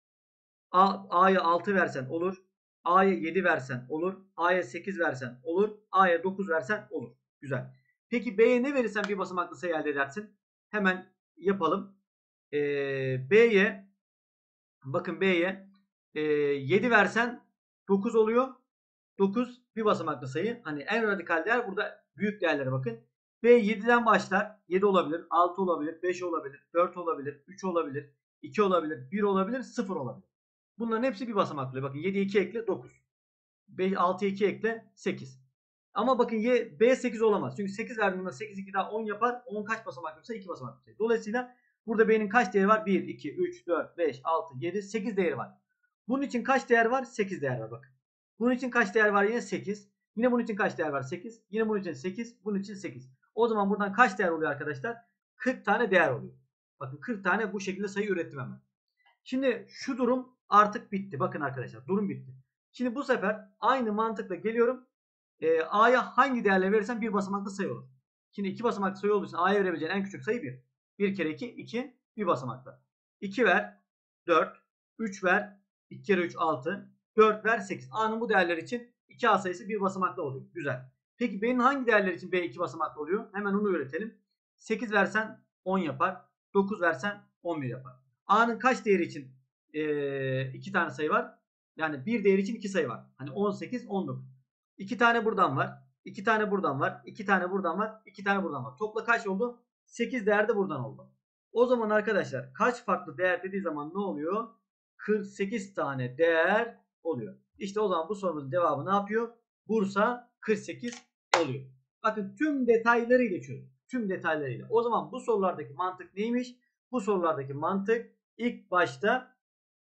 A'ya altı versen olur. A'ya yedi versen olur. A'ya sekiz versen olur. A'ya dokuz versen olur. Güzel. Peki B'ye ne verirsen bir basamaklı sayı elde edersin. Hemen yapalım. Ee, B'ye bakın B'ye e, yedi versen dokuz oluyor. dokuz bir basamaklı sayı. Hani en radikal değer burada büyük değerlere bakın. B yediden başlar. yedi olabilir, altı olabilir, beş olabilir, dört olabilir, üç olabilir, iki olabilir, bir olabilir, sıfır olabilir. Bunların hepsi bir basamaklı. Bakın yediye iki ekle dokuz. altıya iki ekle sekiz. Ama bakın y, B sekiz olamaz. Çünkü sekiz verdiğimde sekiz iki daha on yapar. on kaç basamaklısa? iki basamaklı sayı. Dolayısıyla burada B'nin kaç değeri var? bir, iki, üç, dört, beş, altı, yedi, sekiz değeri var. Bunun için kaç değer var? sekiz değer var bakın. Bunun için kaç değer var? Yine sekiz. Yine bunun için kaç değer var? sekiz. Yine bunun için sekiz. Bunun için sekiz. O zaman buradan kaç değer oluyor arkadaşlar? kırk tane değer oluyor. Bakın kırk tane bu şekilde sayı ürettim hemen. Şimdi şu durum artık bitti. Bakın arkadaşlar durum bitti. Şimdi bu sefer aynı mantıkla geliyorum. E, A'ya hangi değerle verirsem bir basamaklı sayı olur. Şimdi iki basamaklı sayı olduğu için A'ya verebileceğin en küçük sayı bir. bir kere iki, iki, bir basamaklı. iki ver, dört, üç ver, iki kere üç, altı, dört ver, sekiz. A'nın bu değerler için iki A sayısı bir basamaklı oluyor. Güzel. Peki B'nin hangi değerler için B iki basamaklı oluyor? Hemen onu öğretelim. sekiz versen on yapar. dokuz versen on bir yapar. A'nın kaç değeri için e, iki tane sayı var? Yani bir değeri için iki sayı var. Hani on sekiz, on dokuz. iki tane buradan var. iki tane buradan var. iki tane buradan var. iki tane buradan var. Topla kaç oldu? sekiz değer de buradan oldu. O zaman arkadaşlar kaç farklı değer dediği zaman ne oluyor? kırk sekiz tane değer oluyor. İşte o zaman bu sorumuzun cevabı ne yapıyor? Bursa kırk sekiz oluyor. Bakın tüm detaylarıyla çözün. Tüm detaylarıyla. O zaman bu sorulardaki mantık neymiş? Bu sorulardaki mantık ilk başta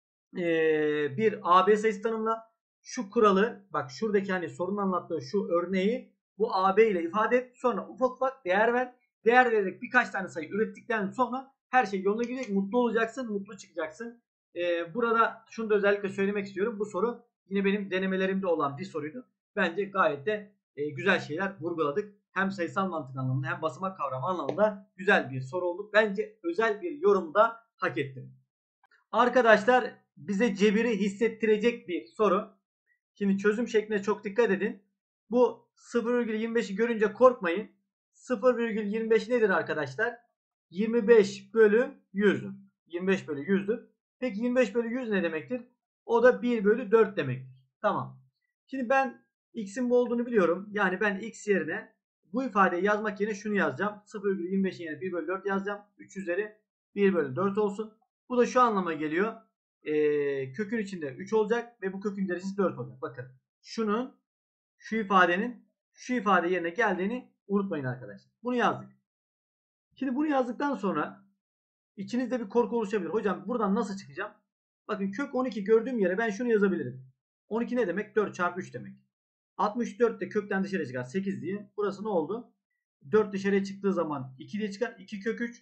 ee, bir A B sayısı tanımla. Şu kuralı bak şuradaki hani sorunun anlattığı şu örneği bu A B ile ifade et. Sonra ufak ufak değer ver. Değer vererek birkaç tane sayı ürettikten sonra her şey yoluna girecek. Mutlu olacaksın. Mutlu çıkacaksın. Ee, burada şunu da özellikle söylemek istiyorum. Bu soru yine benim denemelerimde olan bir soruydu. Bence gayet de e, güzel şeyler vurguladık. Hem sayısal mantık anlamında hem basamak kavramı anlamında güzel bir soru oldu. Bence özel bir yorumda hak ettim. Arkadaşlar bize cebiri hissettirecek bir soru. Şimdi çözüm şekline çok dikkat edin. Bu sıfır virgül yirmi beşi görünce korkmayın. sıfır virgül yirmi beş nedir arkadaşlar? yirmi beş bölü yüzdür. yirmi beş bölü yüzdür. Peki yirmi beş bölü yüz ne demektir? O da bir bölü dört demektir. Tamam. Şimdi ben x'in bu olduğunu biliyorum. Yani ben x yerine bu ifadeyi yazmak yerine şunu yazacağım. sıfır virgül yirmi beşin yerine bir bölü dört yazacağım. üç üzeri bir bölü dört olsun. Bu da şu anlama geliyor. Ee, kökün içinde üç olacak ve bu kökün derecesi dört olacak. Bakın şunun şu ifadenin şu ifade yerine geldiğini unutmayın arkadaşlar. Bunu yazdık. Şimdi bunu yazdıktan sonra içinizde bir korku oluşabilir. Hocam buradan nasıl çıkacağım? Bakın kök on iki gördüğüm yere ben şunu yazabilirim. on iki ne demek? dört çarpı üç demek. altmış dört de kökten dışarı çıkar. sekiz diye. Burası ne oldu? dört dışarıya çıktığı zaman iki diye çıkar. iki kök üç.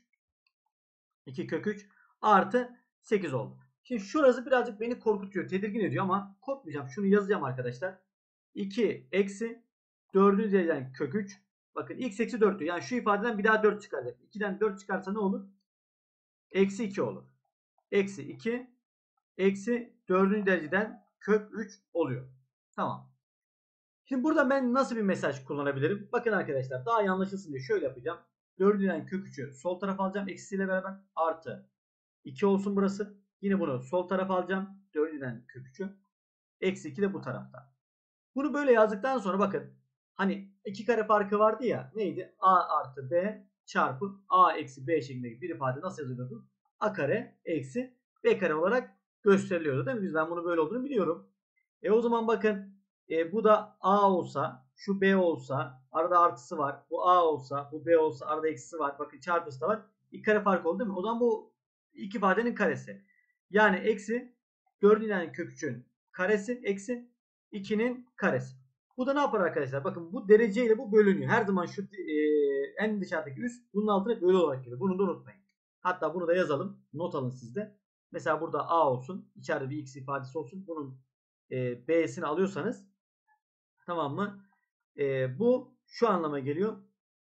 iki kök üç artı sekiz oldu. Şimdi şurası birazcık beni korkutuyor. Tedirgin ediyor ama korkmayacağım. Şunu yazacağım arkadaşlar. iki eksi dördün üzerinden kök üç. Bakın x eksi dört diyor. Yani şu ifadeden bir daha dört çıkacak. ikiden dört çıkarsa ne olur? Eksi iki olur. Eksi iki eksi dördüncü dereceden kök üç oluyor. Tamam. Şimdi burada ben nasıl bir mesaj kullanabilirim? Bakın arkadaşlar daha iyi anlaşılsın diye şöyle yapacağım. dördüncüden kök üçü sol tarafa alacağım. Eksisiyle beraber artı iki olsun burası. Yine bunu sol tarafa alacağım. dördüncüden kök üçü. Eksi iki de bu tarafta. Bunu böyle yazdıktan sonra bakın. Hani iki kare farkı vardı ya. Neydi? A artı B çarpı A eksi B şeklindeki bir ifade nasıl yazılıyordu? A kare eksi B kare olarak gösteriliyordu değil mi? Biz ben bunu böyle olduğunu biliyorum. E o zaman bakın e, bu da A olsa şu B olsa arada artısı var. Bu A olsa bu B olsa arada eksisi var. Bakın çarpısı da var. İki kare fark oldu değil mi? O zaman bu iki ifadenin karesi. Yani eksi dördün yani kök üçün karesi eksi ikinin karesi. Bu da ne yapar arkadaşlar? Bakın bu dereceyle bu bölünüyor. Her zaman şu e, en dışarıdaki üst bunun altına bölü olarak geliyor. Bunu da unutmayın. Hatta bunu da yazalım. Not alın sizde. Mesela burada A olsun. İçeride bir x ifadesi olsun. Bunun e, B'sini alıyorsanız tamam mı? E, bu şu anlama geliyor.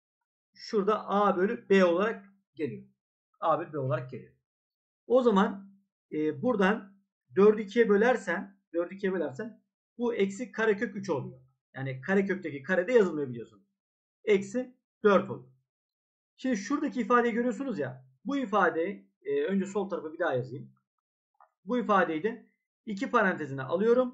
Şurada A bölü B olarak geliyor. A bölü B olarak geliyor. O zaman e, buradan dördü ikiye bölersen dördü ikiye bölersen bu eksi karekök üç oluyor. Yani karekökteki karede yazılmıyor biliyorsun. Eksi dört oluyor. Şimdi şuradaki ifadeyi görüyorsunuz ya. Bu ifadeyi e, önce sol tarafa bir daha yazayım. Bu ifadeyi de iki parantezine alıyorum.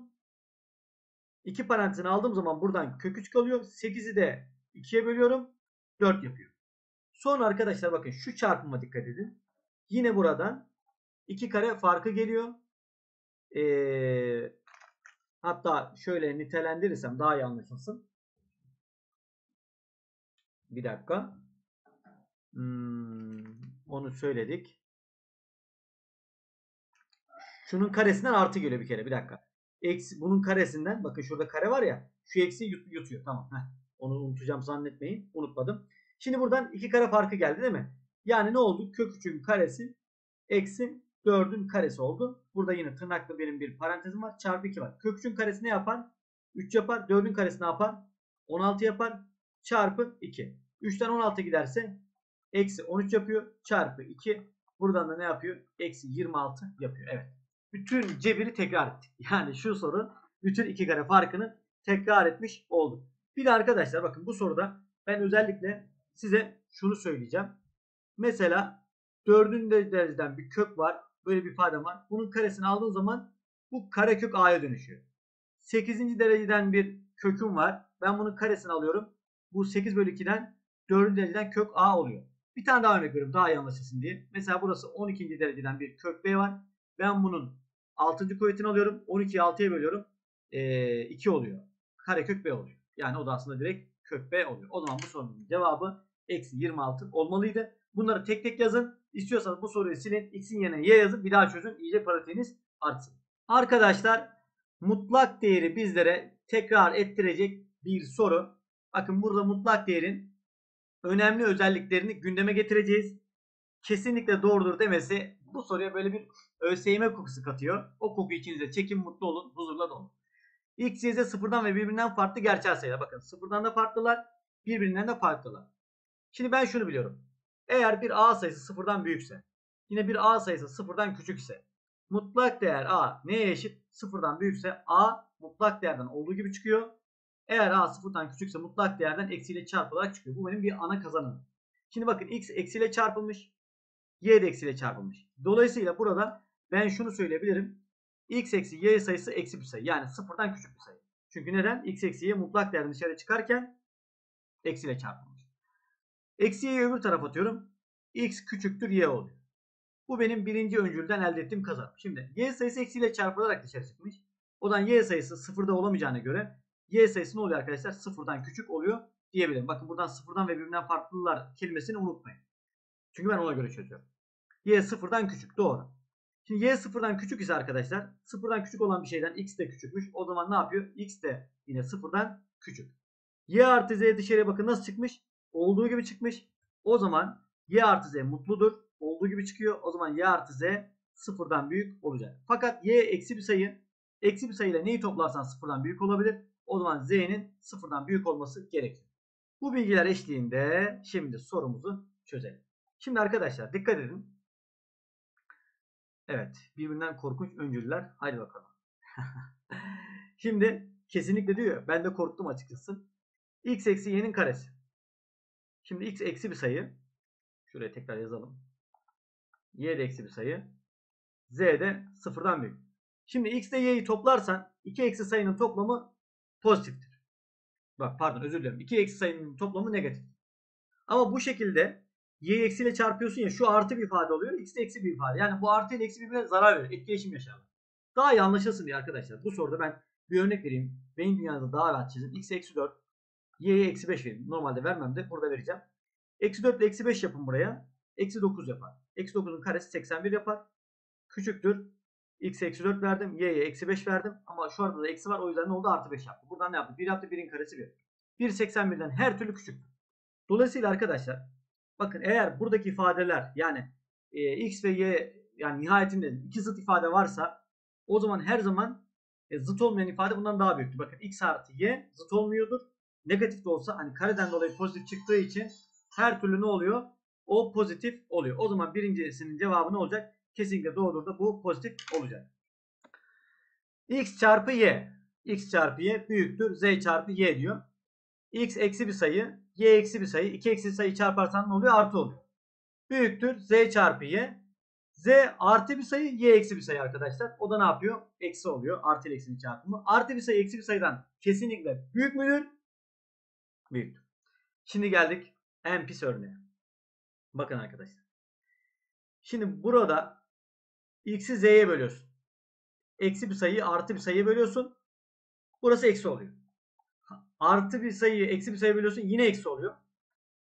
iki parantezine aldığım zaman buradan kök üç kalıyor. sekizi de ikiye bölüyorum. dört yapıyor. Sonra arkadaşlar bakın şu çarpıma dikkat edin. Yine buradan iki kare farkı geliyor. Ee, hatta şöyle nitelendirirsem daha iyi anlaşılsın. Bir dakika. Hmm, onu söyledik. Şunun karesinden artı geliyor bir kere. Bir dakika. Eksi, bunun karesinden bakın şurada kare var ya. Şu eksi yut, yutuyor. Tamam. Heh. Onu unutacağım zannetmeyin. Unutmadım. Şimdi buradan iki kare farkı geldi değil mi? Yani ne oldu? Kök üçün karesi eksi dördün karesi oldu. Burada yine tırnaklı benim bir parantezim var. Çarpı iki var. Kök üçün karesi ne yapar? üç yapar. dördün karesi ne yapar? on altı yapar. Çarpı iki. üçten on altı giderse eksi on üç yapıyor. Çarpı iki. Buradan da ne yapıyor? Eksi yirmi altı yapıyor. Evet. Bütün cebiri tekrar ettik. Yani şu soru bütün iki kare farkını tekrar etmiş olduk. Bir de arkadaşlar bakın bu soruda ben özellikle size şunu söyleyeceğim. Mesela dördüncü dereceden bir kök var. Böyle bir ifade var. Bunun karesini aldığın zaman bu karekök a'ya dönüşüyor. sekizinci dereceden bir köküm var. Ben bunun karesini alıyorum. Bu sekiz bölü ikiden dördüncü dereceden kök a oluyor. Bir tane daha örnek veriyorum daha iyi anlaşılsın diye. Mesela burası on ikinci dereceden bir kök b var. Ben bunun altıncı kuvvetini alıyorum. on ikiyi altıya bölüyorum. Ee, iki oluyor. Karekök b oluyor. Yani o da aslında direkt kök b oluyor. O zaman bu sorunun cevabı eksi yirmi altı olmalıydı. Bunları tek tek yazın. İstiyorsanız bu soruyu silin. X'in yerine y yazın. Bir daha çözün. İyice pratiğiniz artsın. Arkadaşlar mutlak değeri bizlere tekrar ettirecek bir soru. Bakın burada mutlak değerin önemli özelliklerini gündeme getireceğiz. Kesinlikle doğrudur demesi bu soruya böyle bir ÖSYM kokusu katıyor. O koku içinize çekin, mutlu olun, huzurla dolun. X, Y, Z sıfırdan ve birbirinden farklı gerçel sayılar. Bakın sıfırdan da farklılar, birbirinden de farklılar. Şimdi ben şunu biliyorum. Eğer bir A sayısı sıfırdan büyükse, yine bir A sayısı sıfırdan küçükse, mutlak değer A neye eşit? Sıfırdan büyükse A mutlak değerden olduğu gibi çıkıyor. Eğer A sıfırdan küçükse mutlak değerden eksiyle çarpılarak çıkıyor. Bu benim bir ana kazanımım. Şimdi bakın X eksiyle çarpılmış. Y de eksiyle çarpılmış. Dolayısıyla burada ben şunu söyleyebilirim. X eksi Y sayısı eksi bir sayı. Yani sıfırdan küçük bir sayı. Çünkü neden? X eksi Y mutlak değerden dışarı çıkarken eksiyle çarpılmış. Eksi Y'yi öbür tarafa atıyorum. X küçüktür Y oluyor. Bu benim birinci öncülden elde ettiğim kazanım. Şimdi Y sayısı eksiyle çarpılarak dışarı çıkmış. O zaman Y sayısı sıfırda olamayacağına göre Y sayısı ne oluyor arkadaşlar? Sıfırdan küçük oluyor diyebilirim. Bakın buradan sıfırdan ve birbirinden farklılar kelimesini unutmayın. Çünkü ben ona göre çözüyorum. Y sıfırdan küçük. Doğru. Şimdi Y sıfırdan küçük ise arkadaşlar sıfırdan küçük olan bir şeyden X de küçükmüş. O zaman ne yapıyor? X de yine sıfırdan küçük. Y artı Z dışarıya bakın nasıl çıkmış? Olduğu gibi çıkmış. O zaman Y artı Z mutludur. Olduğu gibi çıkıyor. O zaman Y artı Z sıfırdan büyük olacak. Fakat Y eksi bir sayı. Eksi bir sayıyla neyi toplarsan sıfırdan büyük olabilir. O zaman Z'nin sıfırdan büyük olması gerekiyor. Bu bilgiler eşliğinde şimdi sorumuzu çözelim. Şimdi arkadaşlar dikkat edin. Evet, birbirinden korkunç öncüller. Haydi bakalım. Şimdi kesinlikle diyor. Ben de korktum açıkçası. X eksi y'nin karesi. Şimdi x eksi bir sayı. Şuraya tekrar yazalım. Y de eksi bir sayı. Z de sıfırdan büyük. Şimdi x ile y'yi toplarsan iki eksi sayının toplamı pozitiftir. Bak pardon özür dilerim. iki eksi sayının toplamı negatif. Ama bu şekilde y eksiyle çarpıyorsun ya şu artı bir ifade oluyor. X de eksi bir ifade. Yani bu artı ile eksi birbirine zarar verir. Etkileşim yaşarlar. Daha iyi anlaşılsın diye arkadaşlar. Bu soruda ben bir örnek vereyim. Beyin dünyanızda daha rahat çizin. X eksi dört. Y'ye eksi beş vereyim. Normalde vermem de burada vereceğim. Eksi dört ile eksi beş yapın buraya. Eksi dokuz yapar. Eksi dokuzun karesi seksen bir yapar. Küçüktür. X eksi dört verdim. Y'ye eksi beş verdim. Ama şu arada da eksi var. O yüzden ne oldu? Artı beş yaptı. Buradan ne yaptı? bir yaptı. birin karesi bir. bir seksen birden her türlü küçüktür. Dolayısıyla arkadaşlar bakın eğer buradaki ifadeler yani e, X ve Y yani nihayetinde iki zıt ifade varsa o zaman her zaman e, zıt olmayan ifade bundan daha büyüktür. Bakın X artı Y zıt olmuyordur. Negatif de olsa hani kareden dolayı pozitif çıktığı için her türlü ne oluyor? O pozitif oluyor. O zaman birincisinin cevabı ne olacak? Kesinlikle doğrudur da bu pozitif olacak. X çarpı Y. X çarpı Y büyüktür. Z çarpı Y diyor. X eksi bir sayı. Y eksi bir sayı. iki eksi sayı çarparsan ne oluyor? Artı oluyor. Büyüktür. Z çarpı Y. Z artı bir sayı. Y eksi bir sayı arkadaşlar. O da ne yapıyor? Eksi oluyor. Artı ile eksinin çarpımı. Artı bir sayı eksi bir sayıdan kesinlikle büyük müdür? Büyüktür. Şimdi geldik en pis örneğe. Bakın arkadaşlar. Şimdi burada x'i z'ye bölüyorsun. Eksi bir sayıyı artı bir sayıya bölüyorsun. Burası eksi oluyor. Artı bir sayıyı eksi bir sayıya bölüyorsun. Yine eksi oluyor.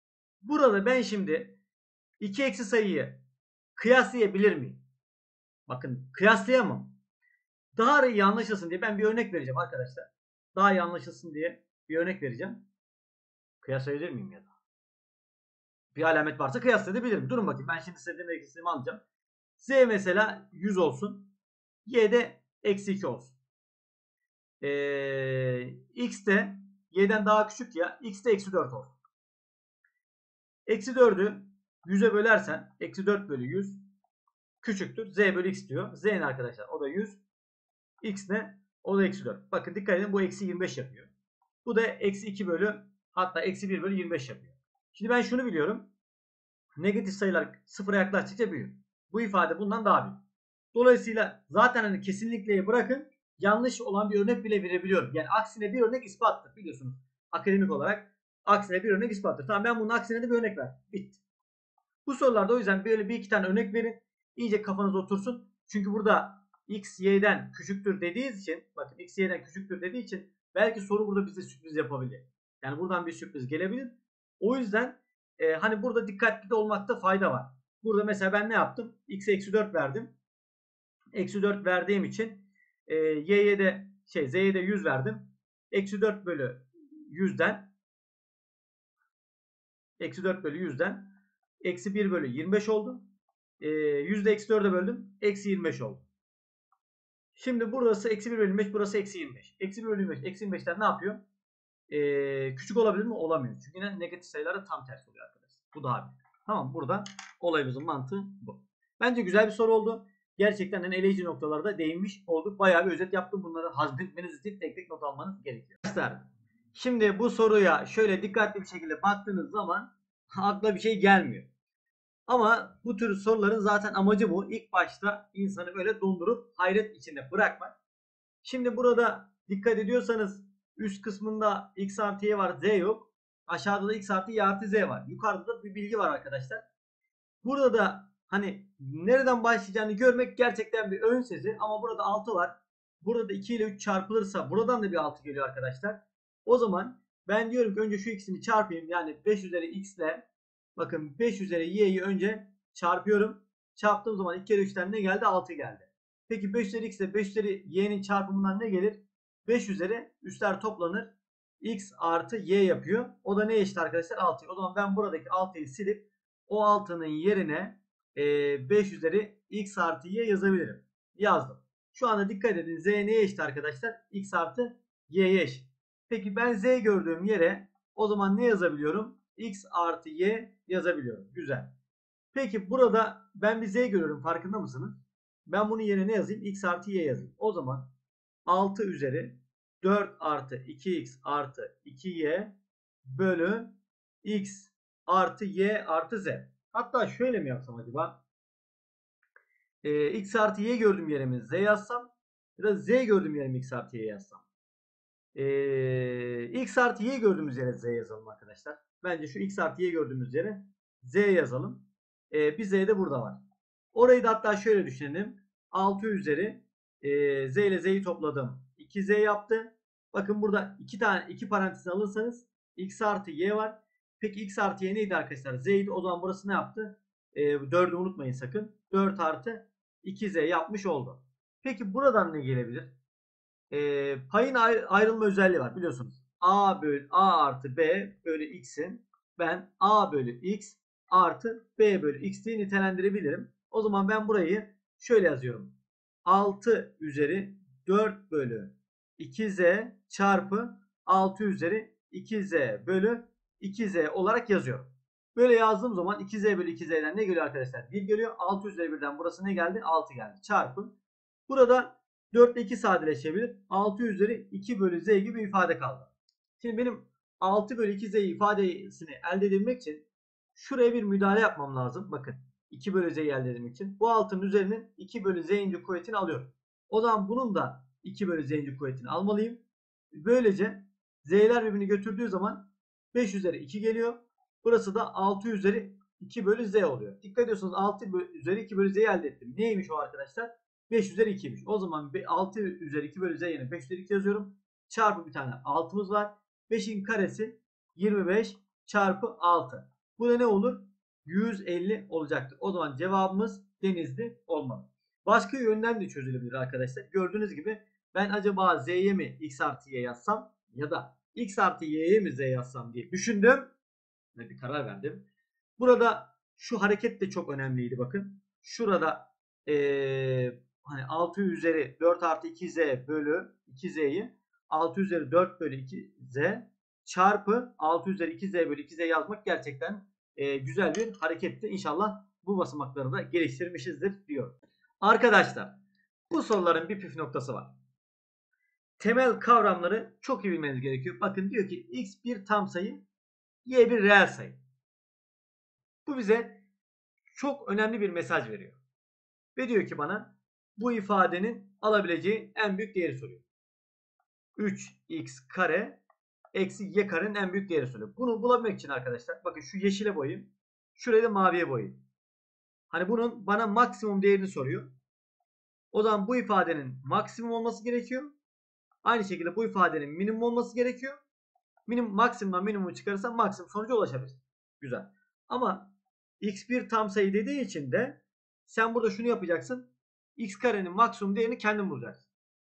Burada ben şimdi iki eksi sayıyı kıyaslayabilir miyim? Bakın kıyaslayamam. Daha iyi anlaşılsın diye ben bir örnek vereceğim arkadaşlar. Daha iyi anlaşılsın diye bir örnek vereceğim. Kıyaslayabilir miyim ya da? Bir alamet varsa kıyaslayabilirim. Durun bakayım. Ben şimdi size demek istediğimi alacağım. Z mesela yüz olsun. Y de eksi iki olsun. Ee, X de Y'den daha küçük ya. X de eksi dört olsun. Eksi dördü yüze bölersen eksi dört bölü yüz küçüktür. Z bölü X diyor. Z ne arkadaşlar? O da yüz. X ne? O da eksi dört. Bakın dikkat edin bu eksi yirmi beş yapıyor. Bu da eksi iki bölü hatta eksi bir bölü yirmi beş yapıyor. Şimdi ben şunu biliyorum. Negatif sayılar sıfıra yaklaştıkça büyür. Bu ifade bundan daha büyük. Dolayısıyla zaten hani kesinlikle bırakın yanlış olan bir örnek bile verebiliyorum. Yani aksine bir örnek ispattır biliyorsunuz. Akademik olarak aksine bir örnek ispattır. Tamam ben bunun aksine de bir örnek ver. Bitti. Bu sorularda o yüzden böyle bir iki tane örnek verin. İyice kafanız otursun. Çünkü burada x y'den küçüktür dediği için bakın x y'den küçüktür dediği için belki soru burada bize sürpriz yapabilir. Yani buradan bir sürpriz gelebilir. O yüzden e, hani burada dikkatli de olmakta fayda var. Burada mesela ben ne yaptım? X'e eksi dört verdim. Eksi dört verdiğim için e, y'ye de şey z'ye de yüz verdim. Eksi dört bölü yüzden eksi dört bölü yüzden eksi bir bölü yirmi beş oldu. E, yüzde eksi dörde böldüm. Eksi yirmi beş oldu. Şimdi burası eksi bir bölü yirmi beş. Burası eksi yirmi beş. Eksi bir bölü yirmi beş. Eksi yirmi beşten ne yapıyor? E, küçük olabilir mi? Olamıyor. Çünkü yine negatif sayılara tam tersi oluyor arkadaşlar. Bu daha büyük. Tamam burada olayımızın mantığı bu. Bence güzel bir soru oldu. Gerçekten en eleyici noktalarda değinmiş olduk. Bayağı bir özet yaptım. Bunları hazmetmeniz için tek tek not almanız gerekiyor. Arkadaşlar şimdi bu soruya şöyle dikkatli bir şekilde baktığınız zaman akla bir şey gelmiyor. Ama bu tür soruların zaten amacı bu. İlk başta insanı böyle dondurup hayret içinde bırakmak. Şimdi burada dikkat ediyorsanız üst kısmında x artı y var, z yok. Aşağıda da x artı y artı z var. Yukarıda da bir bilgi var arkadaşlar. Burada da hani nereden başlayacağını görmek gerçekten bir ön sezi. Ama burada altı var. Burada da iki ile üç çarpılırsa buradan da bir altı geliyor arkadaşlar. O zaman ben diyorum ki önce şu ikisini çarpayım. Yani beş üzeri x ile bakın beş üzeri y'yi önce çarpıyorum. Çarptığım zaman iki kere üçten ne geldi? altı geldi. Peki beş üzeri x ile beş üzeri y'nin çarpımından ne gelir? beş üzeri üstler toplanır. X artı y yapıyor. O da ne eşit arkadaşlar? altı. O zaman ben buradaki altıyı silip o altının yerine beş üzeri x artı y yazabilirim. Yazdım. Şu anda dikkat edin. Z neye eşit arkadaşlar? X artı y'ye eşit. Peki ben z gördüğüm yere o zaman ne yazabiliyorum? X artı y yazabiliyorum. Güzel. Peki burada ben bir z görüyorum. Farkında mısınız? Ben bunun yerine ne yazayım? X artı y yazayım. O zaman altı üzeri dört artı iki x artı iki y bölü x artı y artı z. Hatta şöyle mi yapsam acaba? Ee, x artı y gördüğüm yerime z yazsam ya da z gördüğüm yerime x artı y yazsam. Ee, x artı y gördüğümüz yere z yazalım arkadaşlar. Bence şu x artı y gördüğümüz yere z yazalım. Ee, bir z de burada var. Orayı da hatta şöyle düşünelim. altı üzeri e, z ile z'yi topladım. iki z yaptı. Bakın burada iki tane iki parantez alırsanız x artı y var. Peki x artı y neydi arkadaşlar? Z'ydi. O zaman burası ne yaptı? E, dördü unutmayın sakın. dört artı iki z yapmış oldu. Peki buradan ne gelebilir? E, payın ayrılma özelliği var biliyorsunuz. A bölü A artı B bölü x'in ben A bölü x artı B bölü x diye nitelendirebilirim. O zaman ben burayı şöyle yazıyorum. altı üzeri dört bölü iki z çarpı altı üzeri iki z bölü iki z olarak yazıyorum. Böyle yazdığım zaman iki z bölü iki z'den ne geliyor arkadaşlar? bir geliyor. altı üzeri birden burası ne geldi? altı geldi. Çarpı. Burada dört ile iki sadeleşebilir. altı üzeri iki bölü z gibi bir ifade kaldı. Şimdi benim altı bölü iki z ifadesini elde edebilmek için şuraya bir müdahale yapmam lazım. Bakın iki bölü z'yi elde etmek için. Bu altının üzerinin iki bölü z'inci kuvvetini alıyorum. O zaman bunun da iki bölü z'inci kuvvetini almalıyım. Böylece z'ler birbirini götürdüğü zaman beş üzeri iki geliyor. Burası da altı üzeri iki bölü z oluyor. Dikkat ediyorsunuz altı üzeri iki bölü z'yi elde ettim. Neymiş o arkadaşlar? beş üzeri ikiymiş. O zaman altı üzeri iki bölü z yerine beş üzeri iki yazıyorum. Çarpı bir tane altımız var. beşin karesi yirmi beş çarpı altı. Bu da ne olur? yüz elli olacaktır. O zaman cevabımız Denizli olmalı. Başka yönden de çözülebilir arkadaşlar. Gördüğünüz gibi ben acaba Z'ye mi X artı Y yazsam ya da X artı Y'ye mi Z yazsam diye düşündüm ve bir karar verdim. Burada şu hareket de çok önemliydi bakın. Şurada ee, hani altı üzeri dört artı iki Z bölü iki Z'yi altı üzeri dört bölü iki Z çarpı altı üzeri iki Z bölü iki Z yazmak gerçekten e, güzel bir hareketti. İnşallah bu basamakları da geliştirmişizdir diyor. Arkadaşlar bu soruların bir püf noktası var. Temel kavramları çok iyi bilmeniz gerekiyor. Bakın diyor ki x bir tam sayı, y bir reel sayı. Bu bize çok önemli bir mesaj veriyor. Ve diyor ki bana bu ifadenin alabileceği en büyük değeri soruyor. üç x kare eksi y karenin en büyük değeri soruyor. Bunu bulabilmek için arkadaşlar bakın şu yeşile boyayayım. Şurayı da maviye boyayayım. Hani bunun bana maksimum değerini soruyor. O zaman bu ifadenin maksimum olması gerekiyor. Aynı şekilde bu ifadenin minimum olması gerekiyor. Minimum, maksimumdan minimumu çıkarırsam maksimum sonuca ulaşabilirsin. Güzel. Ama x bir tam sayı dediği için de sen burada şunu yapacaksın. X karenin maksimum değerini kendin bulacaksın.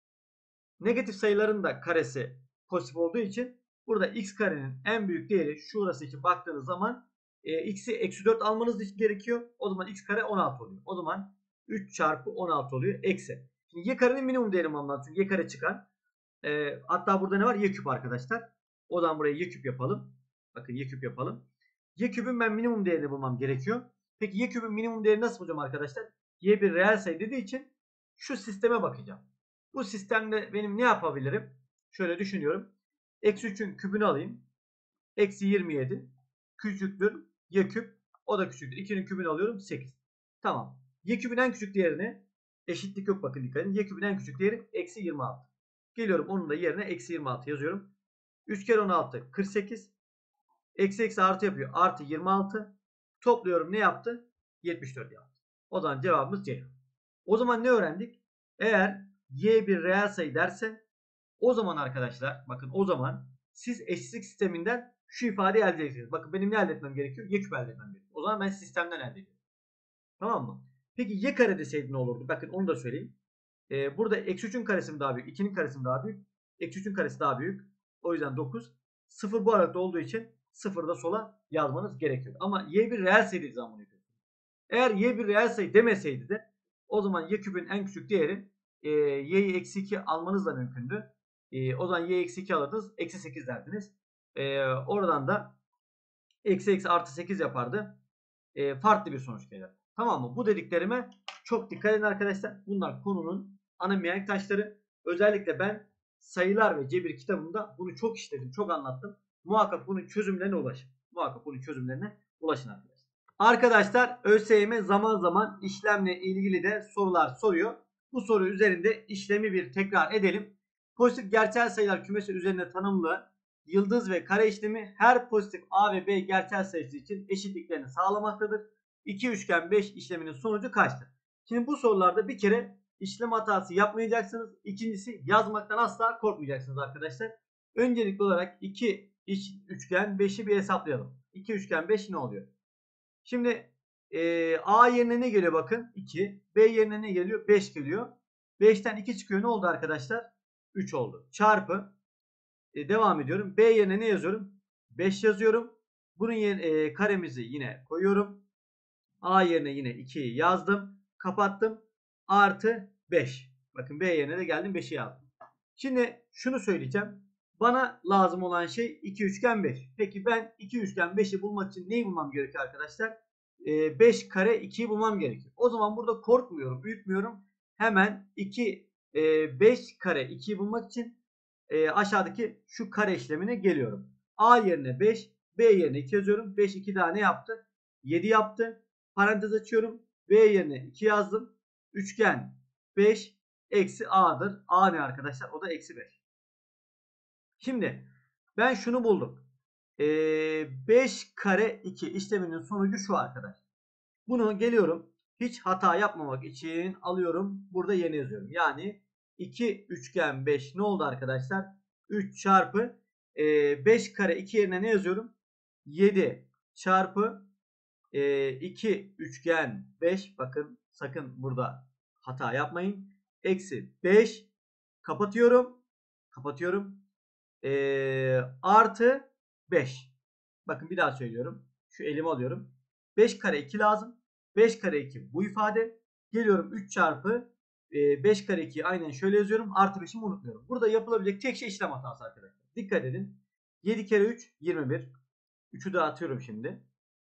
Negatif sayıların da karesi pozitif olduğu için burada x karenin en büyük değeri şurası için baktığınız zaman e, x'i eksi dört almanız gerekiyor. O zaman x kare on altı oluyor. O zaman üç çarpı on altı oluyor. Eksi. Şimdi y karenin minimum değerini bulmam lazım. Çünkü y kare çıkar. E, hatta burada ne var? Y küp arkadaşlar. O zaman buraya y küp yapalım. Bakın y küp yapalım. Y küpün ben minimum değerini bulmam gerekiyor. Peki y küpün minimum değerini nasıl bulacağım arkadaşlar? Y bir reel sayı dediği için şu sisteme bakacağım. Bu sistemde benim ne yapabilirim? Şöyle düşünüyorum. Eksi üçün küpünü alayım. Eksi yirmi yedi. Küçüktür. Y küp. O da küçüktür. ikinin küpünü alıyorum. sekiz. Tamam. Y küpün en küçük değerini eşitlik yok bakın dikkat edin. Y küpün en küçük değeri eksi yirmi altı. Geliyorum onun da yerine eksi yirmi altı yazıyorum. üç kere on altı kırk sekiz. Eksi eksi artı yapıyor. Artı yirmi altı. Topluyorum ne yaptı? yetmiş dört yaptı. O zaman cevabımız C. O zaman ne öğrendik? Eğer y bir reel sayı derse o zaman arkadaşlar bakın o zaman siz eşitlik sisteminden şu ifadeyi elde edeceksiniz. Bakın benim ne elde etmem gerekiyor? Y küp elde etmem gerekiyor. O zaman ben sistemden elde ediyorum. Tamam mı? Peki y kare deseydi ne olurdu? Bakın onu da söyleyeyim. Ee, burada eksi üçün karesi mi daha büyük? ikinin karesi mi daha büyük? Eksi üçün karesi daha büyük. O yüzden dokuz. sıfır bu aralıkta olduğu için sıfırı da sola yazmanız gerekiyor. Ama y bir reel sayı dediği zaman bunu yapıyorsunuz. Eğer y bir reel sayı demeseydi de o zaman y küpün en küçük değeri e, y'yi eksi iki almanız da mümkündü. E, o zaman y eksi iki alırdınız. Eksi sekiz derdiniz. E, oradan da eksi eksi artı sekiz yapardı. E, farklı bir sonuç gelir. Tamam mı? Bu dediklerime çok dikkat edin arkadaşlar. Bunlar konunun ana mihenk taşları. Özellikle ben sayılar ve cebir kitabımda bunu çok işledim. Çok anlattım. Muhakkak bunun çözümlerine ulaşın. Muhakkak bunun çözümlerine ulaşın arkadaşlar. Arkadaşlar ÖSYM zaman zaman işlemle ilgili de sorular soruyor. Bu soru üzerinde işlemi bir tekrar edelim. Pozitif gerçel sayılar kümesi üzerinde tanımlı yıldız ve kare işlemi her pozitif A ve B gerçel sayısı için eşitliklerini sağlamaktadır. iki üçgen beş işleminin sonucu kaçtır? Şimdi bu sorularda bir kere işlem hatası yapmayacaksınız. İkincisi yazmaktan asla korkmayacaksınız arkadaşlar. Öncelikli olarak iki üçgen beşi bir hesaplayalım. iki üçgen beş ne oluyor? Şimdi e, A yerine ne geliyor bakın? iki. B yerine ne geliyor? beş geliyor. beşten iki çıkıyor. Ne oldu arkadaşlar? üç oldu. Çarpı. E, devam ediyorum. B yerine ne yazıyorum? beş yazıyorum. Bunun yerine, e, karemizi yine koyuyorum. A yerine yine ikiyi yazdım. Kapattım. Artı beş. Bakın B yerine de geldim. beşi yazdım. Şimdi şunu söyleyeceğim. Bana lazım olan şey iki üçgen beş. Peki ben iki üçgen beşi bulmak için neyi bulmam gerekiyor arkadaşlar? E, beş kare ikiyi bulmam gerekiyor. O zaman burada korkmuyorum, büyütmüyorum. Hemen iki, e, beş kare ikiyi bulmak için e, aşağıdaki şu kare işlemine geliyorum. A yerine beş, B yerine iki yazıyorum. beş iki daha ne yaptı? yedi yaptı. Parantez açıyorum. B yerine iki yazdım. Üçgen beş eksi A'dır. A ne arkadaşlar? O da eksi beş. Şimdi ben şunu buldum. Ee, beş kare iki işleminin sonucu şu arkadaş. Bunu geliyorum. Hiç hata yapmamak için alıyorum. Burada yeni yazıyorum. Yani iki üçgen beş ne oldu arkadaşlar? üç çarpı e, beş kare iki yerine ne yazıyorum? yedi çarpı e, iki üçgen beş, bakın sakın burada hata yapmayın. Eksi beş, kapatıyorum. Kapatıyorum. E, artı beş. Bakın bir daha söylüyorum. Şu elimi alıyorum. beş kare iki lazım. beş kare iki bu ifade. Geliyorum üç çarpı beş kare ikiyi aynen şöyle yazıyorum. Artı beşimi unutmuyorum. Burada yapılabilecek tek şey işlem hatası arkadaşlar. Dikkat edin. yedi kere üç yirmi bir. üçü de atıyorum şimdi.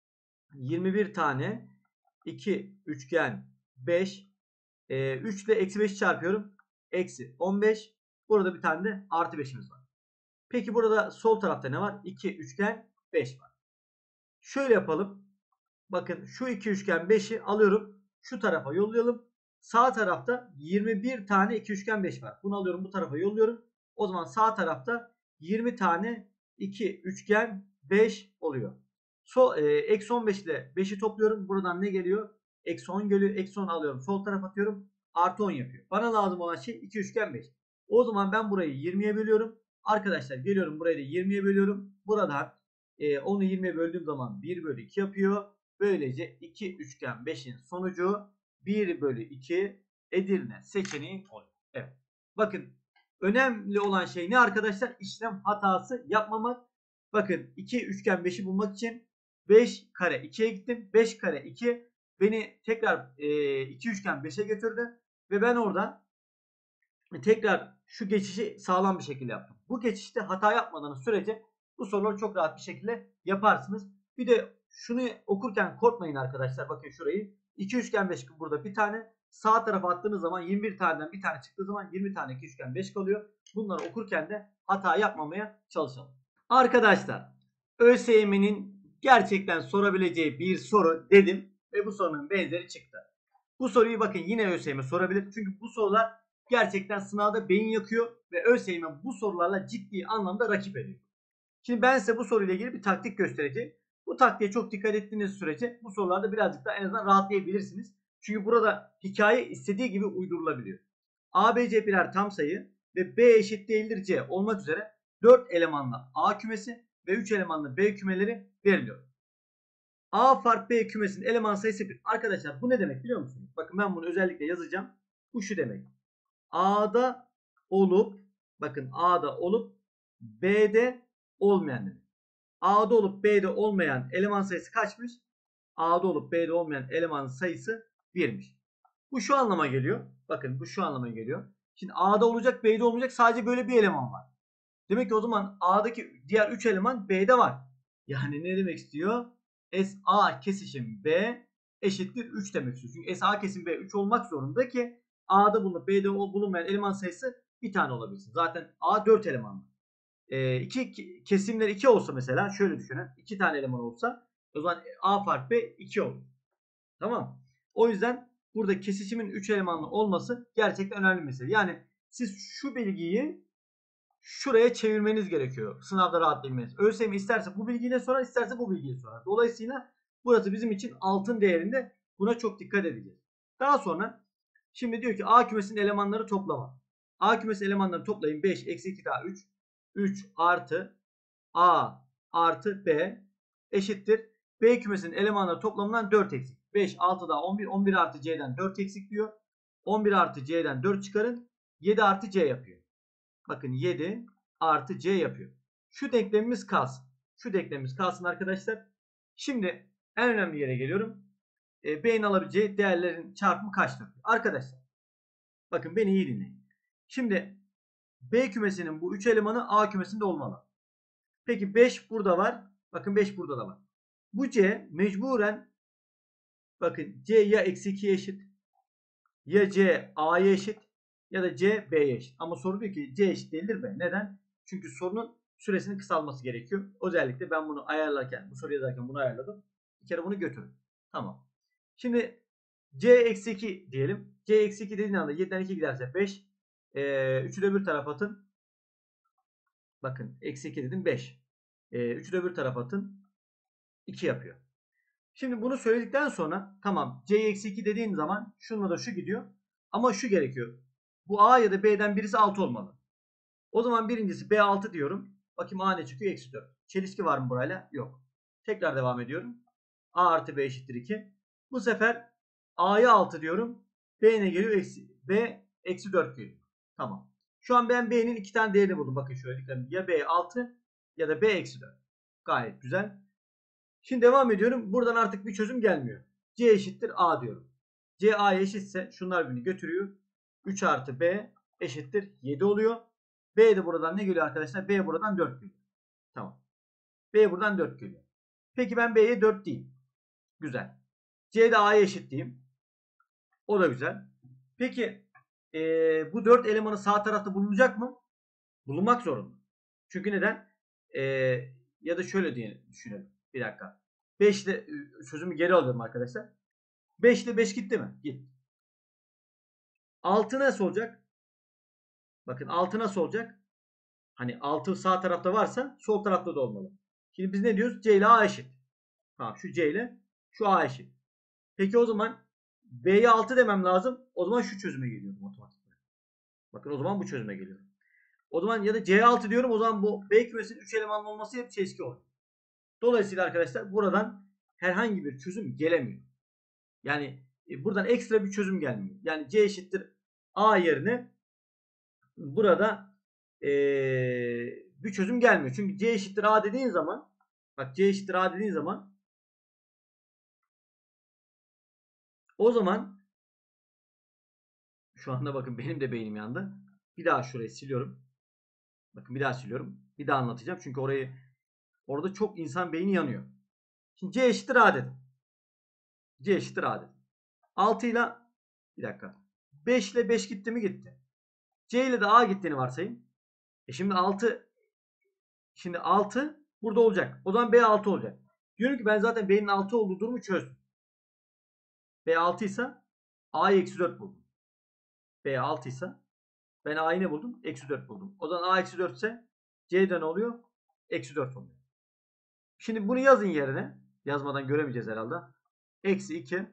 yirmi bir tane iki üçgen beş, e, üç ile eksi beş çarpıyorum. Eksi on beş. Burada bir tane de artı beşimiz var. Peki burada sol tarafta ne var? iki üçgen beş var. Şöyle yapalım. Bakın şu iki üçgen beşi alıyorum. Şu tarafa yollayalım. Sağ tarafta yirmi bir tane iki üçgen beş var. Bunu alıyorum, bu tarafa yolluyorum. O zaman sağ tarafta yirmi tane iki üçgen beş oluyor. Sol, e, eksi on beş ile beşi topluyorum. Buradan ne geliyor? Eksi on geliyor. Eksi on alıyorum. Sol tarafa atıyorum. Artı on yapıyor. Bana lazım olan şey iki üçgen beş. O zaman ben burayı yirmiye bölüyorum. Arkadaşlar geliyorum, burayı da yirmiye bölüyorum. Buradan e, onu yirmiye böldüğüm zaman bir bölü iki yapıyor. Böylece iki üçgen beşin sonucu bir bölü iki Edirne seçeneği oluyor. Evet. Bakın önemli olan şey ne arkadaşlar? İşlem hatası yapmamak. Bakın iki üçgen beşi bulmak için beş kare ikiye gittim. beş kare iki beni tekrar e, iki üçgen beşe götürdü. Ve ben orada tekrar şu geçişi sağlam bir şekilde yaptım. Bu geçişte hata yapmadığınız sürece bu soruları çok rahat bir şekilde yaparsınız. Bir de şunu okurken korkmayın arkadaşlar. Bakın şurayı. iki üçgen beş burada bir tane. Sağ tarafa attığınız zaman yirmi bir taneden bir tane çıktığı zaman yirmi tane iki üçgen beş kalıyor. Bunları okurken de hata yapmamaya çalışalım. Arkadaşlar ÖSYM'nin gerçekten sorabileceği bir soru dedim ve bu sorunun benzeri çıktı. Bu soruyu bakın yine ÖSYM sorabilir. Çünkü bu sorular gerçekten sınavda beyin yakıyor ve ÖSYM bu sorularla ciddi anlamda rakip ediyor. Şimdi ben size bu soruyla ilgili bir taktik göstereceğim. Bu taktiğe çok dikkat ettiğiniz sürece bu sorularda birazcık daha en azından rahatlayabilirsiniz. Çünkü burada hikaye istediği gibi uydurulabiliyor. A, B, C birer tam sayı ve B eşit değildir C olmak üzere dört elemanlı A kümesi ve üç elemanlı B kümeleri veriliyor. A fark B kümesinin eleman sayısı bir. Arkadaşlar bu ne demek biliyor musunuz? Bakın ben bunu özellikle yazacağım. Bu şu demek. A'da olup, bakın A'da olup B'de olmayan demek. A'da olup B'de olmayan eleman sayısı kaçmış? A'da olup B'de olmayan eleman sayısı birmiş. Bu şu anlama geliyor. Bakın bu şu anlama geliyor. Şimdi A'da olacak, B'de olmayacak, sadece böyle bir eleman var. Demek ki o zaman A'daki diğer üç eleman B'de var. Yani ne demek istiyor? S A kesişim B eşittir üç demek istiyor. Çünkü S A kesişim B üç olmak zorunda ki A'da bulunup B'de bulunmayan eleman sayısı bir tane olabilsin. Zaten A dört elemanlı. E, iki kesimler iki olsa mesela şöyle düşünün. iki tane eleman olsa o zaman A fark B iki olur. Tamam. O yüzden burada kesişimin üç elemanlı olması gerçekten önemli bir mesele. Yani siz şu bilgiyi şuraya çevirmeniz gerekiyor. Sınavda rahat bilmeniz. ÖSYM isterse bu bilgiyle sorar, isterse bu bilgiyi sorar. Dolayısıyla burası bizim için altın değerinde. Buna çok dikkat edeceğiz. Daha sonra şimdi diyor ki A kümesinin elemanları toplama. A kümesinin elemanları toplayın. beş eksi iki daha üç. üç artı A artı B eşittir. B kümesinin elemanları toplamından dört eksik. beş, altı daha on bir. on bir artı C'den dört eksik diyor. on bir artı C'den dört çıkarın. yedi artı C yapıyor. Bakın yedi artı C yapıyor. Şu denklemimiz kalsın. Şu denklemimiz kalsın arkadaşlar. Şimdi en önemli yere geliyorum. E, B'nin alabileceği değerlerin çarpımı kaçtır? Arkadaşlar bakın beni iyi dinleyin. Şimdi B kümesinin bu üç elemanı A kümesinde olmalı. Peki beş burada var. Bakın beş burada da var. Bu C mecburen bakın C ya eksi ikiye eşit, ya C A'ya eşit, ya da C B'ye eşit. Ama soru diyor ki C eşit değildir B. Neden? Çünkü sorunun süresinin kısalması gerekiyor. Özellikle ben bunu ayarlarken, bu soruyu yazarken bunu ayarladım. Bir kere bunu götürün. Tamam. Şimdi C eksi iki diyelim. C eksi iki dediğin anda yediden iki giderse beş. Ee, üçü de öbür tarafa atın. Bakın eksi iki dedim beş. Ee, üçü de öbür tarafa atın. iki yapıyor. Şimdi bunu söyledikten sonra tamam C eksi iki dediğin zaman şununla da şu gidiyor. Ama şu gerekiyor. Bu A ya da B'den birisi altı olmalı. O zaman birincisi B altı diyorum. Bakayım A ne çıkıyor? Eksi dört. Çelişki var mı burayla? Yok. Tekrar devam ediyorum. A artı B eşittir iki. Bu sefer A'ya altı diyorum. B ne geliyor? Eksi, B eksi dört geliyor. Tamam. Şu an ben B'nin iki tane değerini buldum. Bakın şöyle dikkat edin. Ya B altı ya da B eksi dört. Gayet güzel. Şimdi devam ediyorum. Buradan artık bir çözüm gelmiyor. C eşittir A diyorum. C A'ya eşitse şunlar birbirini götürüyor. üç artı B eşittir yedi oluyor. B de buradan ne geliyor arkadaşlar? B buradan dört geliyor. Tamam. B buradan dört geliyor. Peki ben B'ye dört diyeyim. Güzel. C de A'ya eşit diyeyim. O da güzel. Peki ee, bu dört elemanı sağ tarafta bulunacak mı? Bulunmak zorunda. Çünkü neden? Ee, ya da şöyle diye düşünelim. Bir dakika. beş ile sözümü geri alıyorum arkadaşlar. beş ile beş gitti mi? Gitti. altı nasıl olacak? Bakın altı nasıl olacak? Hani altı sağ tarafta varsa sol tarafta da olmalı. Şimdi biz ne diyoruz? C ile A eşit. Tamam, şu C ile şu A eşit. Peki o zaman B'ye altı demem lazım. O zaman şu çözüme geliyor matematikte. Bakın o zaman bu çözüme geliyor. O zaman ya da C'ye altı diyorum. O zaman bu B kümesinin üç elemanlı olması hep çelişki oluyor. Dolayısıyla arkadaşlar buradan herhangi bir çözüm gelemiyor. Yani e, buradan ekstra bir çözüm gelmiyor. Yani C eşittir A yerine burada e, bir çözüm gelmiyor. Çünkü C eşittir A dediğin zaman, bak C eşittir A dediğin zaman o zaman şu anda bakın benim de beynim yandı. Bir daha şurayı siliyorum. Bakın bir daha siliyorum. Bir daha anlatacağım. Çünkü orayı orada çok insan beyni yanıyor. Şimdi C eşittir A dedim. C eşittir A dedim. altı ile bir dakika. beş ile beş gitti mi? Gitti. C ile de A gittiğini varsayın. E şimdi altı şimdi altı burada olacak. O zaman B altı olacak. Diyorum ki ben zaten B'nin altı olduğu durumu çözdüm. B altı ise A'yı eksi dört buldum. B altı ise ben A'yı ne buldum? Eksi dört buldum. O zaman A eksi dört ise C'de ne oluyor? Eksi dört oluyor. Şimdi bunu yazın yerine. Yazmadan göremeyeceğiz herhalde. Eksi iki,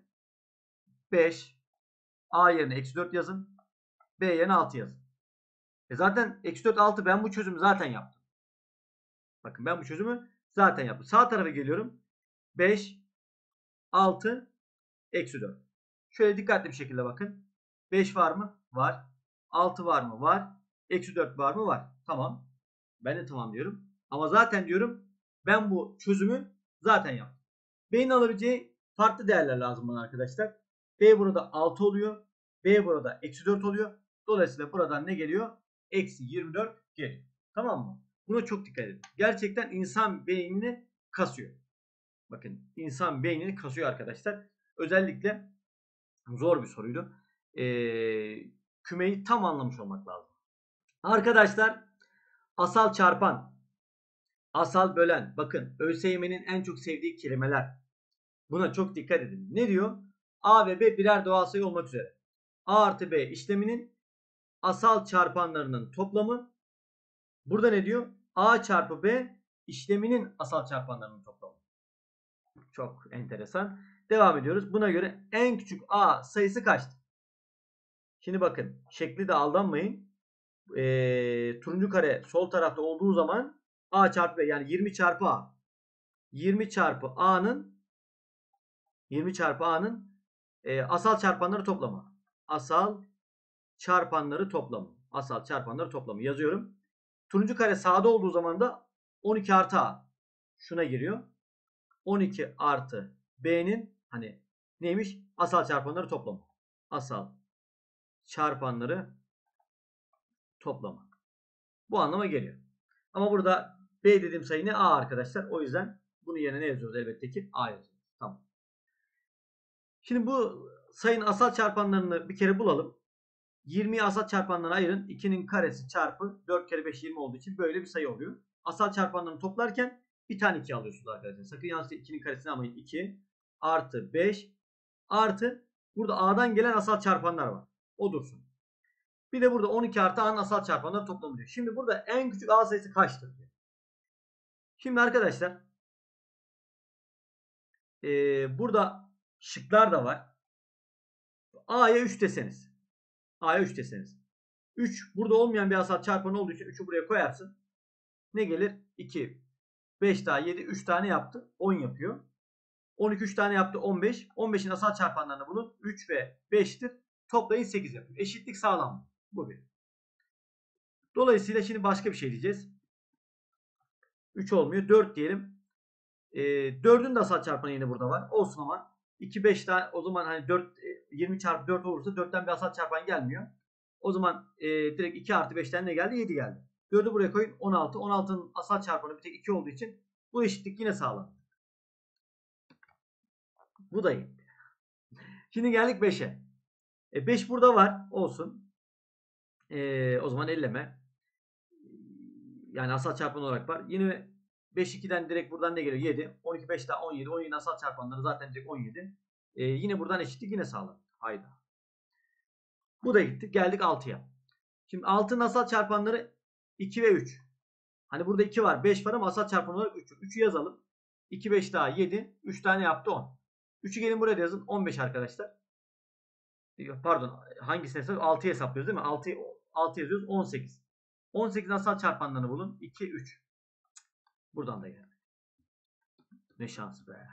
beş, A yerine eksi dört yazın. B yerine altı yazın. E zaten eksi dört, altı, ben bu çözümü zaten yaptım. Bakın ben bu çözümü zaten yaptım. Sağ tarafa geliyorum. beş, altı, eksi dört. Şöyle dikkatli bir şekilde bakın. beş var mı? Var. altı var mı? Var. Eksi dört var mı? Var. Tamam. Ben de tamam diyorum. Ama zaten diyorum ben bu çözümü zaten yaptım. B'nin alabileceği farklı değerler lazım bana arkadaşlar. B burada altı oluyor. B burada eksi dört oluyor. Dolayısıyla buradan ne geliyor? Eksi yirmi dört geliyor. Tamam mı? Buna çok dikkat edin. Gerçekten insan beynini kasıyor. Bakın insan beynini kasıyor arkadaşlar. Özellikle zor bir soruydu. Ee, kümeyi tam anlamış olmak lazım. Arkadaşlar asal çarpan, asal bölen. Bakın ÖSYM'nin en çok sevdiği kelimeler. Buna çok dikkat edin. Ne diyor? A ve B birer doğal sayı olmak üzere. A artı B işleminin asal çarpanlarının toplamı. Burada ne diyor? A çarpı B işleminin asal çarpanlarının toplamı. Çok enteresan. Devam ediyoruz. Buna göre en küçük A sayısı kaçtır? Şimdi bakın şekli de aldanmayın. Ee, turuncu kare sol tarafta olduğu zaman A çarpı B yani yirmi çarpı A. yirmi çarpı A'nın yirmi çarpı A'nın e, asal çarpanları toplamı. Asal çarpanları toplamı. Asal çarpanları toplamı yazıyorum. Turuncu kare sağda olduğu zaman da on iki artı A. Şuna giriyor. on iki artı B'nin hani neymiş? Asal çarpanları toplamı. Asal çarpanları toplamı. Bu anlama geliyor. Ama burada B dediğim sayı ne? A arkadaşlar. O yüzden bunun yerine ne yazıyoruz? Elbette ki A yazıyoruz. Tamam. Şimdi bu sayının asal çarpanlarını bir kere bulalım. yirmiyi asal çarpanlarına ayırın. ikinin karesi çarpı dört kere beş yirmi olduğu için böyle bir sayı oluyor. Asal çarpanlarını toplarken bir tane iki alıyorsunuz arkadaşlar. Sakın yanlış ikinin karesini almayın. iki artı beş artı burada A'dan gelen asal çarpanlar var. O dursun. Bir de burada on iki artı A'nın asal çarpanları toplamı diyor. Şimdi burada en küçük A sayısı kaçtır diyor. Şimdi arkadaşlar ee, burada şıklar da var. A'ya üç deseniz. A'ya üç deseniz. üç burada olmayan bir asal çarpanı olduğu için üçü buraya koyarsın. Ne gelir? iki. beş daha yedi. üç tane yaptı. on yapıyor. on iki üç tane yaptı. on beş. on beşin asal çarpanlarını bulun. üç ve beş'tir. Toplayın sekiz yapıyor. Eşitlik sağlam. Bu bir. Dolayısıyla şimdi başka bir şey diyeceğiz. üç olmuyor. dört diyelim. E, dördün de asal çarpanı yine burada var. Olsun ama. iki beş tane o zaman hani dört yirmi çarpı dört olursa dörtten bir asal çarpan gelmiyor. O zaman e, direkt iki artı beş'ten ne geldi? yedi geldi. dördü buraya koyun. on altı. on altının asal çarpanı bir tek iki olduğu için bu eşitlik yine sağlam. Bu da iyi. Şimdi geldik beş'e. E, beş burada var. Olsun. E, o zaman elleme. Yani asal çarpan olarak var. Yine beş iki'den direkt buradan ne geliyor? yedi. on iki beş daha on yedi. on yedi'nin asal çarpanları zaten direkt on yedi. E, yine buradan eşitlik yine sağlam. Hayda. Bu da gitti. Geldik altı'ya. Şimdi altı'nın asal çarpanları iki ve üç. Hani burada iki var. beş var ama asal çarpan olarak üç. üç'ü yazalım. iki beş daha yedi. üç tane yaptı on. üç'ü gelin buraya yazın. on beş arkadaşlar. Pardon. Hangisini hesaplıyoruz? altı'yı hesaplıyoruz değil mi? altı'yı altı yazıyoruz. on sekiz. on sekiz'in asal çarpanlarını bulun. iki, üç. Buradan da geldi. Ne şans be.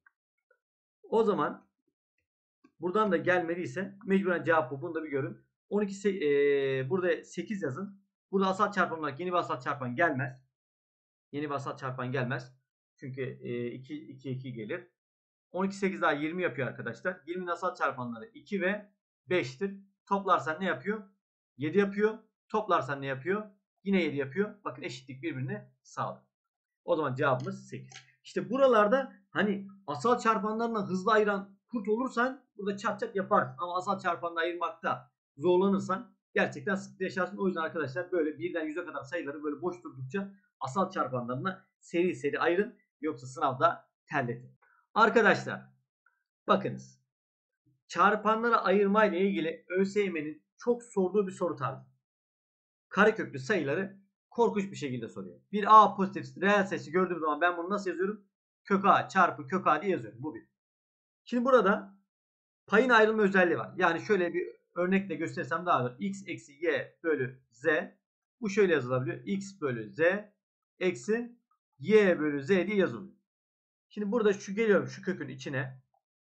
O zaman buradan da gelmediyse mecburen cevap bu. Bunu da bir görün. on iki e, burada sekiz yazın. Burada asal çarpan olarak yeni bir asal çarpan gelmez. Yeni bir asal çarpan gelmez. Çünkü e, iki, iki, iki gelir. on iki sekiz daha yirmi yapıyor arkadaşlar. yirmi'nin asal çarpanları iki ve beş'tir. Toplarsan ne yapıyor? yedi yapıyor. Toplarsan ne yapıyor? Yine yedi yapıyor. Bakın eşitlik birbirine sağlıyor. O zaman cevabımız sekiz. İşte buralarda hani asal çarpanlarına hızlı ayıran kurt olursan burada çat çat yaparsın. Ama asal çarpanla ayırmakta zorlanırsan gerçekten sıkıntı yaşarsın. O yüzden arkadaşlar böyle birden yüze kadar sayıları böyle boş durdukça asal çarpanlarına seri seri ayırın. Yoksa sınavda terletin. Arkadaşlar bakınız. Çarpanlara ayırma ile ilgili ÖSYM'nin çok sorduğu bir soru tarzı. Kareköklü sayıları korkunç bir şekilde soruyor. Bir A pozitif reel sayısı gördüğüm zaman ben bunu nasıl yazıyorum? Kök A çarpı kök A diye yazıyorum. Bu bir. Şimdi burada payın ayrılma özelliği var. Yani şöyle bir örnekle göstersem daha olur. X eksi Y bölü Z. Bu şöyle yazılabiliyor. X bölü Z eksi Y bölü Z diye yazılıyor. Şimdi burada şu geliyorum şu kökün içine.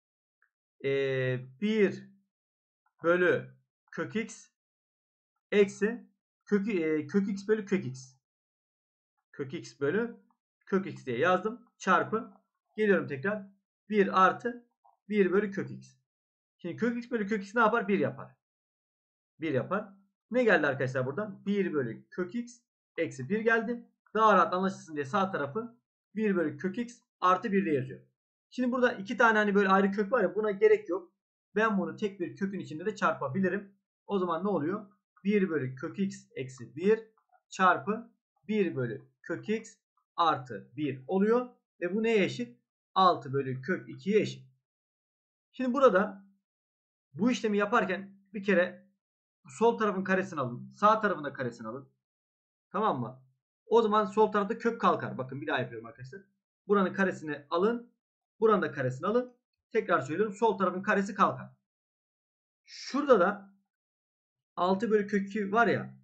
Ee, bir bölü kök X eksi kök, e, kök X bölü kök X. Kök X bölü kök X diye yazdım. Çarpı. Geliyorum tekrar. bir artı bir bölü kök X. Şimdi kök X bölü kök X ne yapar? bir yapar. bir yapar. Ne geldi arkadaşlar buradan? bir bölü kök X eksi bir geldi. Daha rahat anlaşılsın diye sağ tarafı bir bölü kök X artı bir diye yazıyor. Şimdi burada iki tane hani böyle ayrı kök var ya, buna gerek yok. Ben bunu tek bir kökün içinde de çarpabilirim. O zaman ne oluyor? bir bölü kök X eksi bir çarpı bir bölü kök X artı bir oluyor. Ve bu neye eşit? altı bölü kök iki'ye eşit. Şimdi burada bu işlemi yaparken bir kere sol tarafın karesini alın. Sağ tarafın da karesini alın. Tamam mı? O zaman sol tarafta kök kalkar. Bakın bir daha yapıyorum arkadaşlar. Buranın karesini alın. Buranın da karesini alın. Tekrar söylüyorum. Sol tarafın karesi kalkar. Şurada da altı bölü kök iki var ya.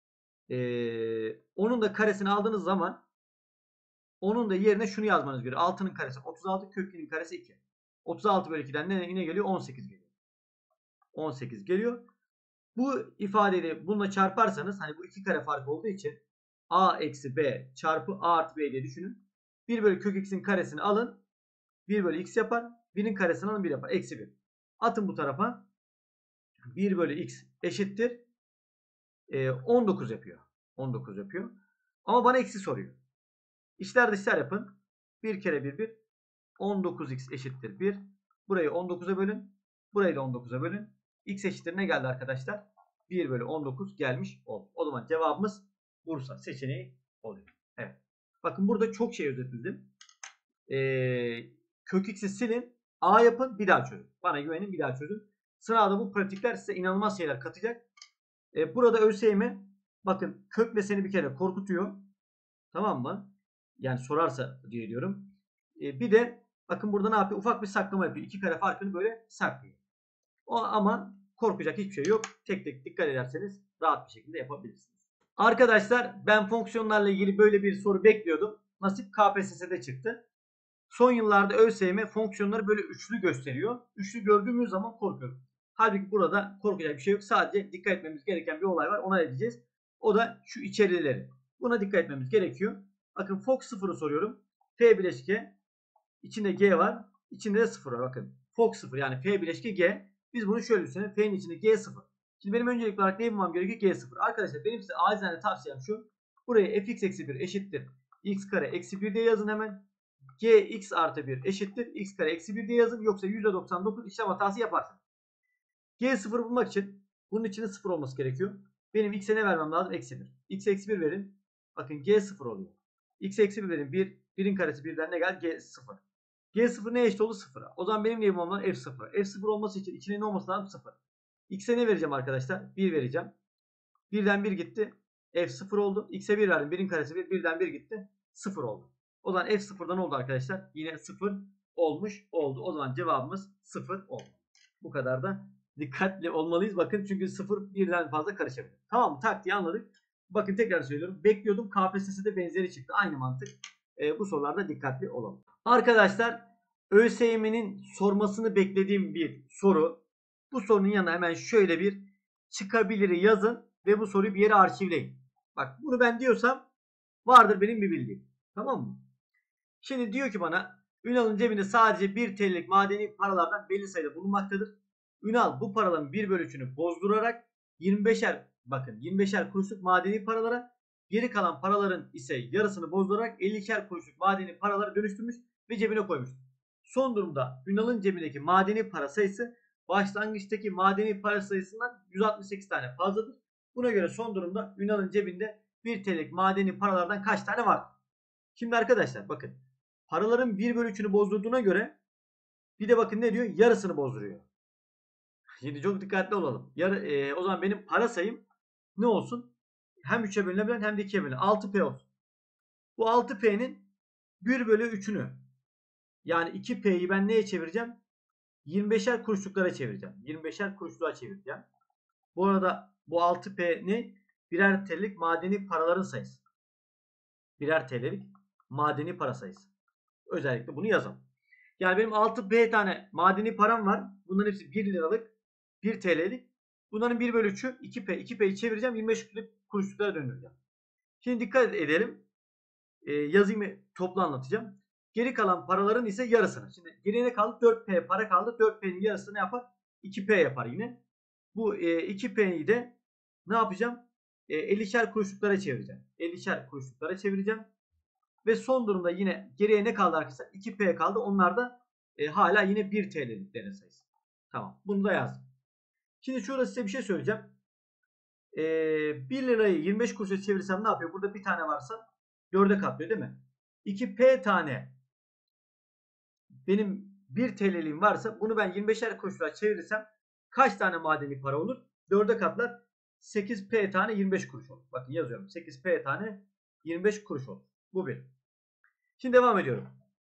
Ee, onun da karesini aldığınız zaman onun da yerine şunu yazmanız gerekiyor. altının karesi otuz altı, kök ikinin karesi iki. otuz altı bölü iki'den ne yine geliyor? on sekiz geliyor. on sekiz geliyor. Bu ifadeyi bununla çarparsanız hani bu iki kare farkı olduğu için a eksi b çarpı a artı b diye düşünün. bir bölü kök x'in karesini alın. bir bölü x yapar. bir'in karesini alın bir yapar. Eksi bir. Atın bu tarafa. bir bölü x eşittir. Ee, on dokuz yapıyor. on dokuz yapıyor. Ama bana eksi soruyor. İşler dışlar yapın. bir kere bir bir. on dokuz x eşittir bir. Burayı on dokuz'a bölün. Burayı da on dokuz'a bölün. X eşittir ne geldi arkadaşlar? bir bölü on dokuz gelmiş oldu. O zaman cevabımız Bursa seçeneği oluyor. Evet. Bakın burada çok şey özetledim. Ee, kök x'i silin. A yapın. Bir daha çözün. Bana güvenin, bir daha çözün. Sınavda bu pratikler size inanılmaz şeyler katacak. Ee, burada ÖSYM bakın kökle seni bir kere korkutuyor. Tamam mı? Yani sorarsa diye diyorum. Ee, bir de bakın burada ne yapıyor? Ufak bir saklama yapıyor. İki kare farkını böyle saklıyor. O ama korkacak hiçbir şey yok. Tek tek dikkat ederseniz rahat bir şekilde yapabilirsiniz. Arkadaşlar ben fonksiyonlarla ilgili böyle bir soru bekliyordum. Nasip K P S S'de çıktı. Son yıllarda ÖSYM fonksiyonları böyle üçlü gösteriyor. Üçlü gördüğümüz zaman korkuyorum. Halbuki burada korkacak bir şey yok. Sadece dikkat etmemiz gereken bir olay var. Ona edeceğiz. O da şu içerileri. Buna dikkat etmemiz gerekiyor. Bakın Fox sıfırı soruyorum. F bileşke. İçinde G var. İçinde de sıfır var. Bakın. Fox sıfır yani F bileşke G. Biz bunu şöyle düşünelim. F'nin içinde G sıfır. Şimdi benim öncelikli olarak ne bulmam gerekiyor? G sıfır. Arkadaşlar benim size acizane tavsiyem şu. Buraya fx eksi bir eşittir x kare eksi bir diye yazın hemen. Gx artı bir eşittir x kare eksi bir diye yazın. Yoksa yüzde doksan dokuz işlem hatası yaparsın. G sıfır bulmak için bunun içinde sıfır olması gerekiyor. Benim x'e ne vermem lazım? Eksi bir. X eksi bir verin. Bakın G sıfır oluyor. X eksi bir verin. bir. birin karesi birden ne geldi? G sıfır. G sıfır ne eşit oldu? sıfıra. O zaman benim neyim olmalı? F sıfır. F sıfır olması için içine ne olması lazım? sıfır. X'e ne vereceğim arkadaşlar? bir vereceğim. birden bir gitti. F sıfır oldu. X'e bir verdim. birin karesi bir. birden bir gitti. sıfır oldu. O zaman F sıfır'dan oldu arkadaşlar? Yine sıfır olmuş oldu. O zaman cevabımız sıfır oldu. Bu kadar da dikkatli olmalıyız. Bakın çünkü sıfır birden fazla karışabilir. Tamam mı? Taktiği anladık. Bakın tekrar söylüyorum. Bekliyordum. K P S S'de benzeri çıktı. Aynı mantık. E, bu sorularda dikkatli olalım. Arkadaşlar ÖSYM'nin sormasını beklediğim bir soru. Bu sorunun yanına hemen şöyle bir çıkabiliri yazın ve bu soruyu bir yere arşivleyin. Bak bunu ben diyorsam vardır benim bir bildiğim. Tamam mı? Şimdi diyor ki bana Ünal'ın cebinde sadece bir T L'lik madeni paralardan belli sayıda bulunmaktadır. Ünal bu paraların bir bölü üçünü bozdurarak yirmi beşer bakın yirmi beşer kuruşluk madeni paralara, geri kalan paraların ise yarısını bozdurarak ellişer kuruşluk madeni paralara dönüştürmüş ve cebine koymuş. Son durumda Ünal'ın cebindeki madeni para sayısı başlangıçtaki madeni para sayısından yüz altmış sekiz tane fazladır. Buna göre son durumda Ünal'ın cebinde bir T L'lik madeni paralardan kaç tane var? Şimdi arkadaşlar bakın. Paraların bir bölü üçünü bozdurduğuna göre bir de bakın ne diyor? Yarısını bozduruyor. Şimdi çok dikkatli olalım. Yarı, e, o zaman benim para sayım ne olsun? Hem üçe bölünebilen hem de ikiye bölünebilen. altı P olsun. Bu altı P'nin bir bölü üçünü yani iki P'yi ben neye çevireceğim? yirmi beşer kuruşluklara çevireceğim. yirmi beşer kuruşluğa çevireceğim. Bu arada bu altı P ne? Birer T L'lik madeni paraların sayısı. Birer T L'lik madeni para sayısı. Özellikle bunu yazalım. Yani benim altı P tane madeni param var. Bunların hepsi bir liralık, bir T L'lik. Bunların bir bölü üçü iki P. iki P'yi çevireceğim. yirmi beş kuruşluklara döndüreceğim. Şimdi dikkat edelim. Ee, yazayım toplu anlatacağım. Geri kalan paraların ise yarısını. Şimdi geriye ne kaldı? dört P para kaldı. dört P'nin yarısı ne yapar? iki P yapar yine. Bu e, iki P'yi de ne yapacağım? E, ellişer kuruşluklara çevireceğim. ellişer kuruşluklara çevireceğim. Ve son durumda yine geriye ne kaldı arkadaşlar? iki P kaldı. Onlar da e, hala yine bir T L'lik değer sayısı. Tamam. Bunu da yazdım. Şimdi şurada size bir şey söyleyeceğim. E, bir lirayı yirmi beş kuruşa çevirsem ne yapıyor? Burada bir tane varsa dörde katlıyor değil mi? iki P tane benim bir T L'liğim varsa bunu ben yirmi beşer kuruşa çevirirsem kaç tane madeni para olur? dörde katlar. sekiz P tane yirmi beş kuruş olur. Bakın yazıyorum. sekiz P tane yirmi beş kuruş olur. Bu bir. Şimdi devam ediyorum.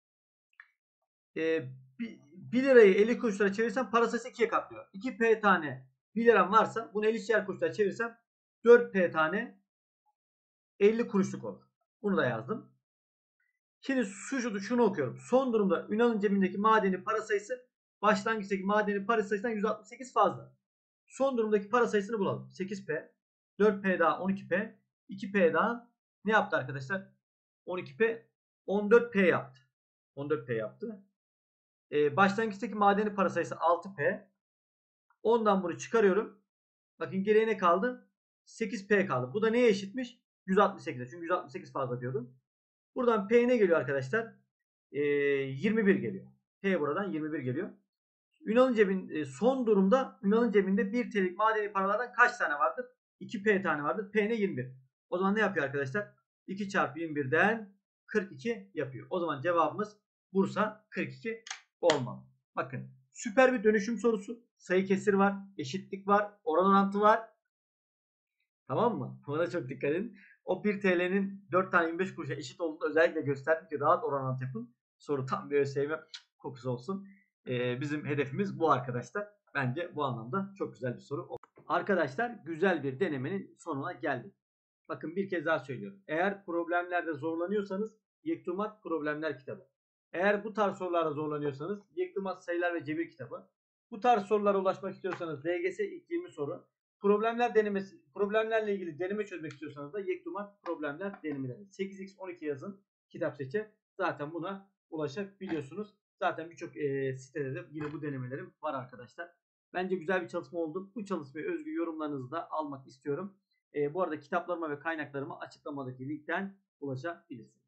Ee, bir lirayı elli kuruşlara çevirsem para sayısı ikiye katlıyor. iki P tane bir liram varsa bunu ellişer kuruşlara çevirsem dört P tane elli kuruşluk olur. Bunu da yazdım. Şimdi şu, şunu okuyorum. Son durumda Ünal'ın cebindeki madeni para sayısı başlangıçtaki madeni para sayısından yüz altmış sekiz fazla. Son durumdaki para sayısını bulalım. sekiz P, dört P daha on iki P, iki P daha ne yaptı arkadaşlar? on iki P, on dört P yaptı. on dört P yaptı. Ee, başlangıçtaki madeni para sayısı altı P. ondan bunu çıkarıyorum. Bakın geriye ne kaldı? sekiz P kaldı. Bu da neye eşitmiş? yüz altmış sekize. Çünkü yüz altmış sekiz fazla diyordum. Buradan P ne geliyor arkadaşlar? Ee, yirmi bir geliyor. P buradan yirmi bir geliyor. Ünal'ın cebinde son durumda Ünal'ın cebinde bir T L'lik madeni paralardan kaç tane vardır? iki P tane vardır. P ne? yirmi bir. O zaman ne yapıyor arkadaşlar? iki çarpı yirmi birden kırk iki yapıyor. O zaman cevabımız Bursa kırk iki olmalı. Bakın süper bir dönüşüm sorusu. Sayı kesir var. Eşitlik var. Oran orantı var. Tamam mı? Buna çok dikkat edin. O bir T L'nin dört tane yirmi beş kuruşa eşit olduğunu özellikle gösterdik ki rahat oran orantı yapın. Soru tam bir ÖSYM kokusu olsun. Ee, bizim hedefimiz bu arkadaşlar. Bence bu anlamda çok güzel bir soru. Arkadaşlar güzel bir denemenin sonuna geldik. Bakın bir kez daha söylüyorum. Eğer problemlerde zorlanıyorsanız Yektumat Problemler kitabı. Eğer bu tarz sorularda zorlanıyorsanız Yektumat Sayılar ve Cebir kitabı. Bu tarz sorulara ulaşmak istiyorsanız L G S ilk yirmi soru. Problemler denemesi, problemlerle ilgili deneme çözmek istiyorsanız da Yektumat Problemler denemeleri. sekiz x on iki yazın, kitap seçe. Zaten buna ulaşabiliyorsunuz. Zaten birçok e, sitede de yine bu denemelerim var arkadaşlar. Bence güzel bir çalışma oldu. Bu çalışmaya özgü yorumlarınızı da almak istiyorum. E, bu arada kitaplarıma ve kaynaklarıma açıklamadaki linkten ulaşabilirsiniz.